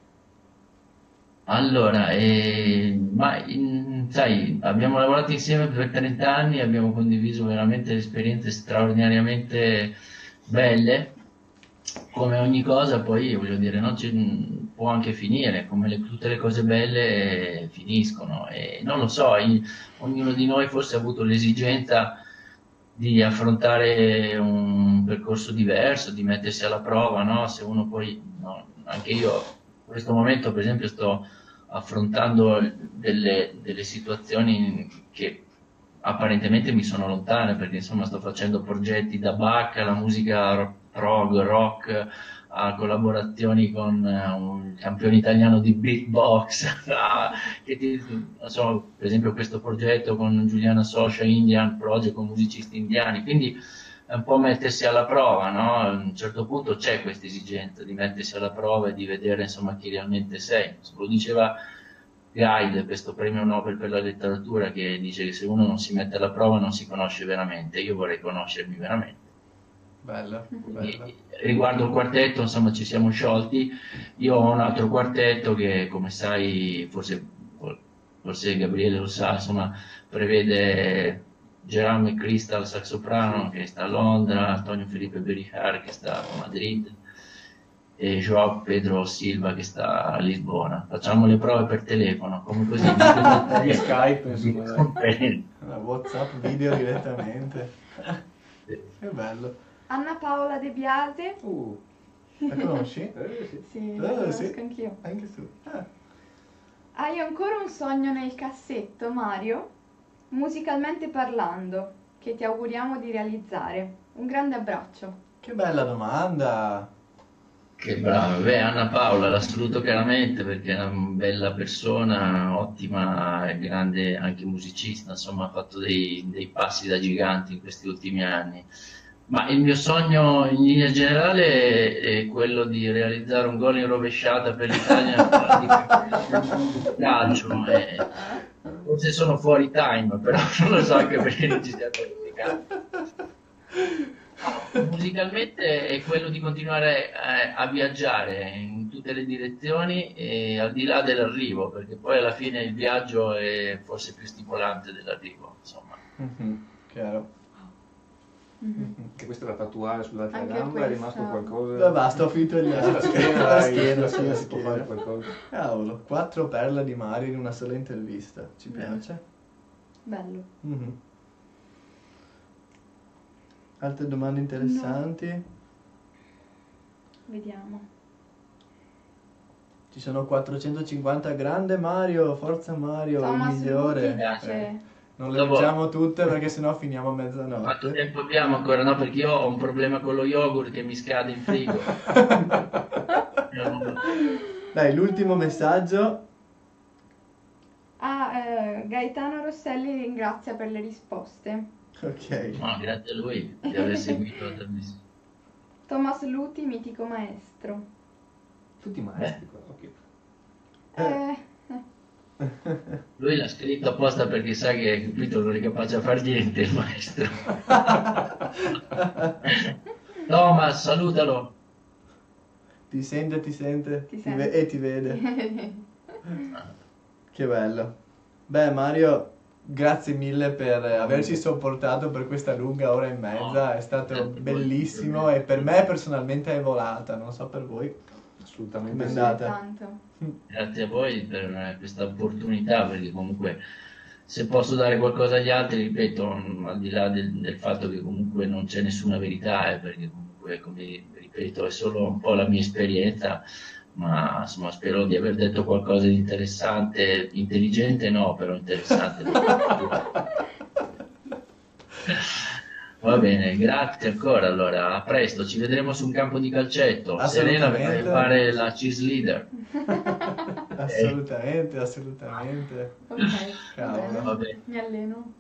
Allora, eh, ma in- sai, abbiamo lavorato insieme per trenta anni, abbiamo condiviso veramente esperienze straordinariamente belle. Come ogni cosa, poi voglio dire, no, ci- può anche finire, come le- tutte le cose belle eh, finiscono. E non lo so, i- ognuno di noi forse ha avuto l'esigenza di affrontare un percorso diverso, di mettersi alla prova, no? Se uno poi, no, anche io in questo momento, per esempio, sto affrontando delle, delle situazioni che apparentemente mi sono lontane, perché insomma sto facendo progetti da Bach alla musica ro- prog, rock, a collaborazioni con eh, un campione italiano di beatbox, a- che ti- non so, per esempio questo progetto con Giuliana Soscia Indian Project con musicisti indiani, quindi è un po' mettersi alla prova, no? A un certo punto c'è questa esigenza di mettersi alla prova e di vedere insomma chi realmente sei. Lo diceva Gaide, questo premio Nobel per la letteratura, che dice che se uno non si mette alla prova non si conosce veramente. Io vorrei conoscermi veramente. Bella, bella. E riguardo il quartetto, insomma, ci siamo sciolti. Io ho un altro quartetto che, come sai, forse, forse Gabriele lo sa, insomma, prevede Gerard Crystal, saxoprano, che sta a Londra, Antonio Felipe Berijar, che sta a Madrid, e Joao Pedro Silva, che sta a Lisbona. Facciamo le prove per telefono, come così. Di Skype, insomma, dai. Comprende. Una WhatsApp video direttamente. Che bello. Anna Paola De Biase. Uh, La conosci? eh, sì. Sì, Eh, la conosco sì. anch'io. Anche tu. Ah. Hai ancora un sogno nel cassetto, Mario? Musicalmente parlando, che ti auguriamo di realizzare. Un grande abbraccio. Che bella domanda. Che brava, beh, Anna Paola la saluto chiaramente perché è una bella persona, ottima e grande anche musicista, insomma ha fatto dei, dei passi da gigante in questi ultimi anni. Ma il mio sogno in linea generale è, è quello di realizzare un gol in rovesciata per l'Italia di calcio. E forse sono fuori time, però non lo so anche perché non ci siamo qualificati. Musicalmente è quello di continuare a, a viaggiare in tutte le direzioni e al di là dell'arrivo, perché poi alla fine il viaggio è forse più stimolante dell'arrivo, insomma. Mhm, chiaro. Mhm. Che questa da tatuare sull'altra Anche gamba, è questa. rimasto qualcosa? Beh, basta, ho finito gli Sulla altri. schiena, La dai, schiena, sulla sì, la si può fare schiena. qualcosa. Cavolo, quattro perle di Mario in una sola intervista. Ci Beh. piace? Bello. Mhm. Altre domande interessanti? Vediamo. Ci sono quattrocentocinquanta. Grande Mario, forza Mario, Thomas il migliore. Luthi dice... Eh, non le Dopo- leggiamo tutte perché sennò finiamo a Quanto mezzanotte. tempo abbiamo ancora? No, perché io ho un problema con lo yogurt che mi scade in frigo. Dai, l'ultimo messaggio. Ah, eh, Gaetano Rosselli ringrazia per le risposte. Ok. No, grazie a lui di aver seguito la trasmissione. Thomas Luti, mitico maestro. Tutti maestri qua, ok. Eh, Lui l'ha scritto apposta perché sa che, capito, non è capace a fare niente il maestro. Thomas, salutalo. Ti sente, ti sente, Ti ti sente. ve- e ti vede. Che bello. Beh, Mario, grazie mille per averci sopportato per questa lunga ora e mezza, è stato bellissimo e per me personalmente è volata, non so per voi. Assolutamente Com'è sì. andata? Tanto. Grazie a voi per eh, questa opportunità, perché comunque se posso dare qualcosa agli altri, ripeto, mh, al di là del, del fatto che comunque non c'è nessuna verità, eh, perché comunque, come ripeto, è solo un po' la mia esperienza, ma insomma spero di aver detto qualcosa di interessante, intelligente no, però interessante. Va bene, grazie ancora, allora, a presto, ci vedremo su un campo di calcetto. Serena, Assolutamente. vai a fare la cheerleader. Assolutamente, assolutamente. Ok, Cavolo. va Va bene. bene. Mi alleno.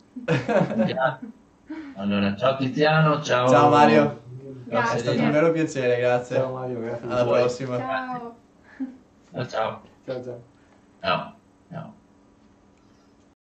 Allora, ciao Tiziano, ciao. Ciao Mario, Grazie. è stato un vero piacere, grazie. Ciao Mario, grazie. Alla Voi. prossima. Ciao. Ciao, ciao. Ciao ciao. Ciao. Ciao.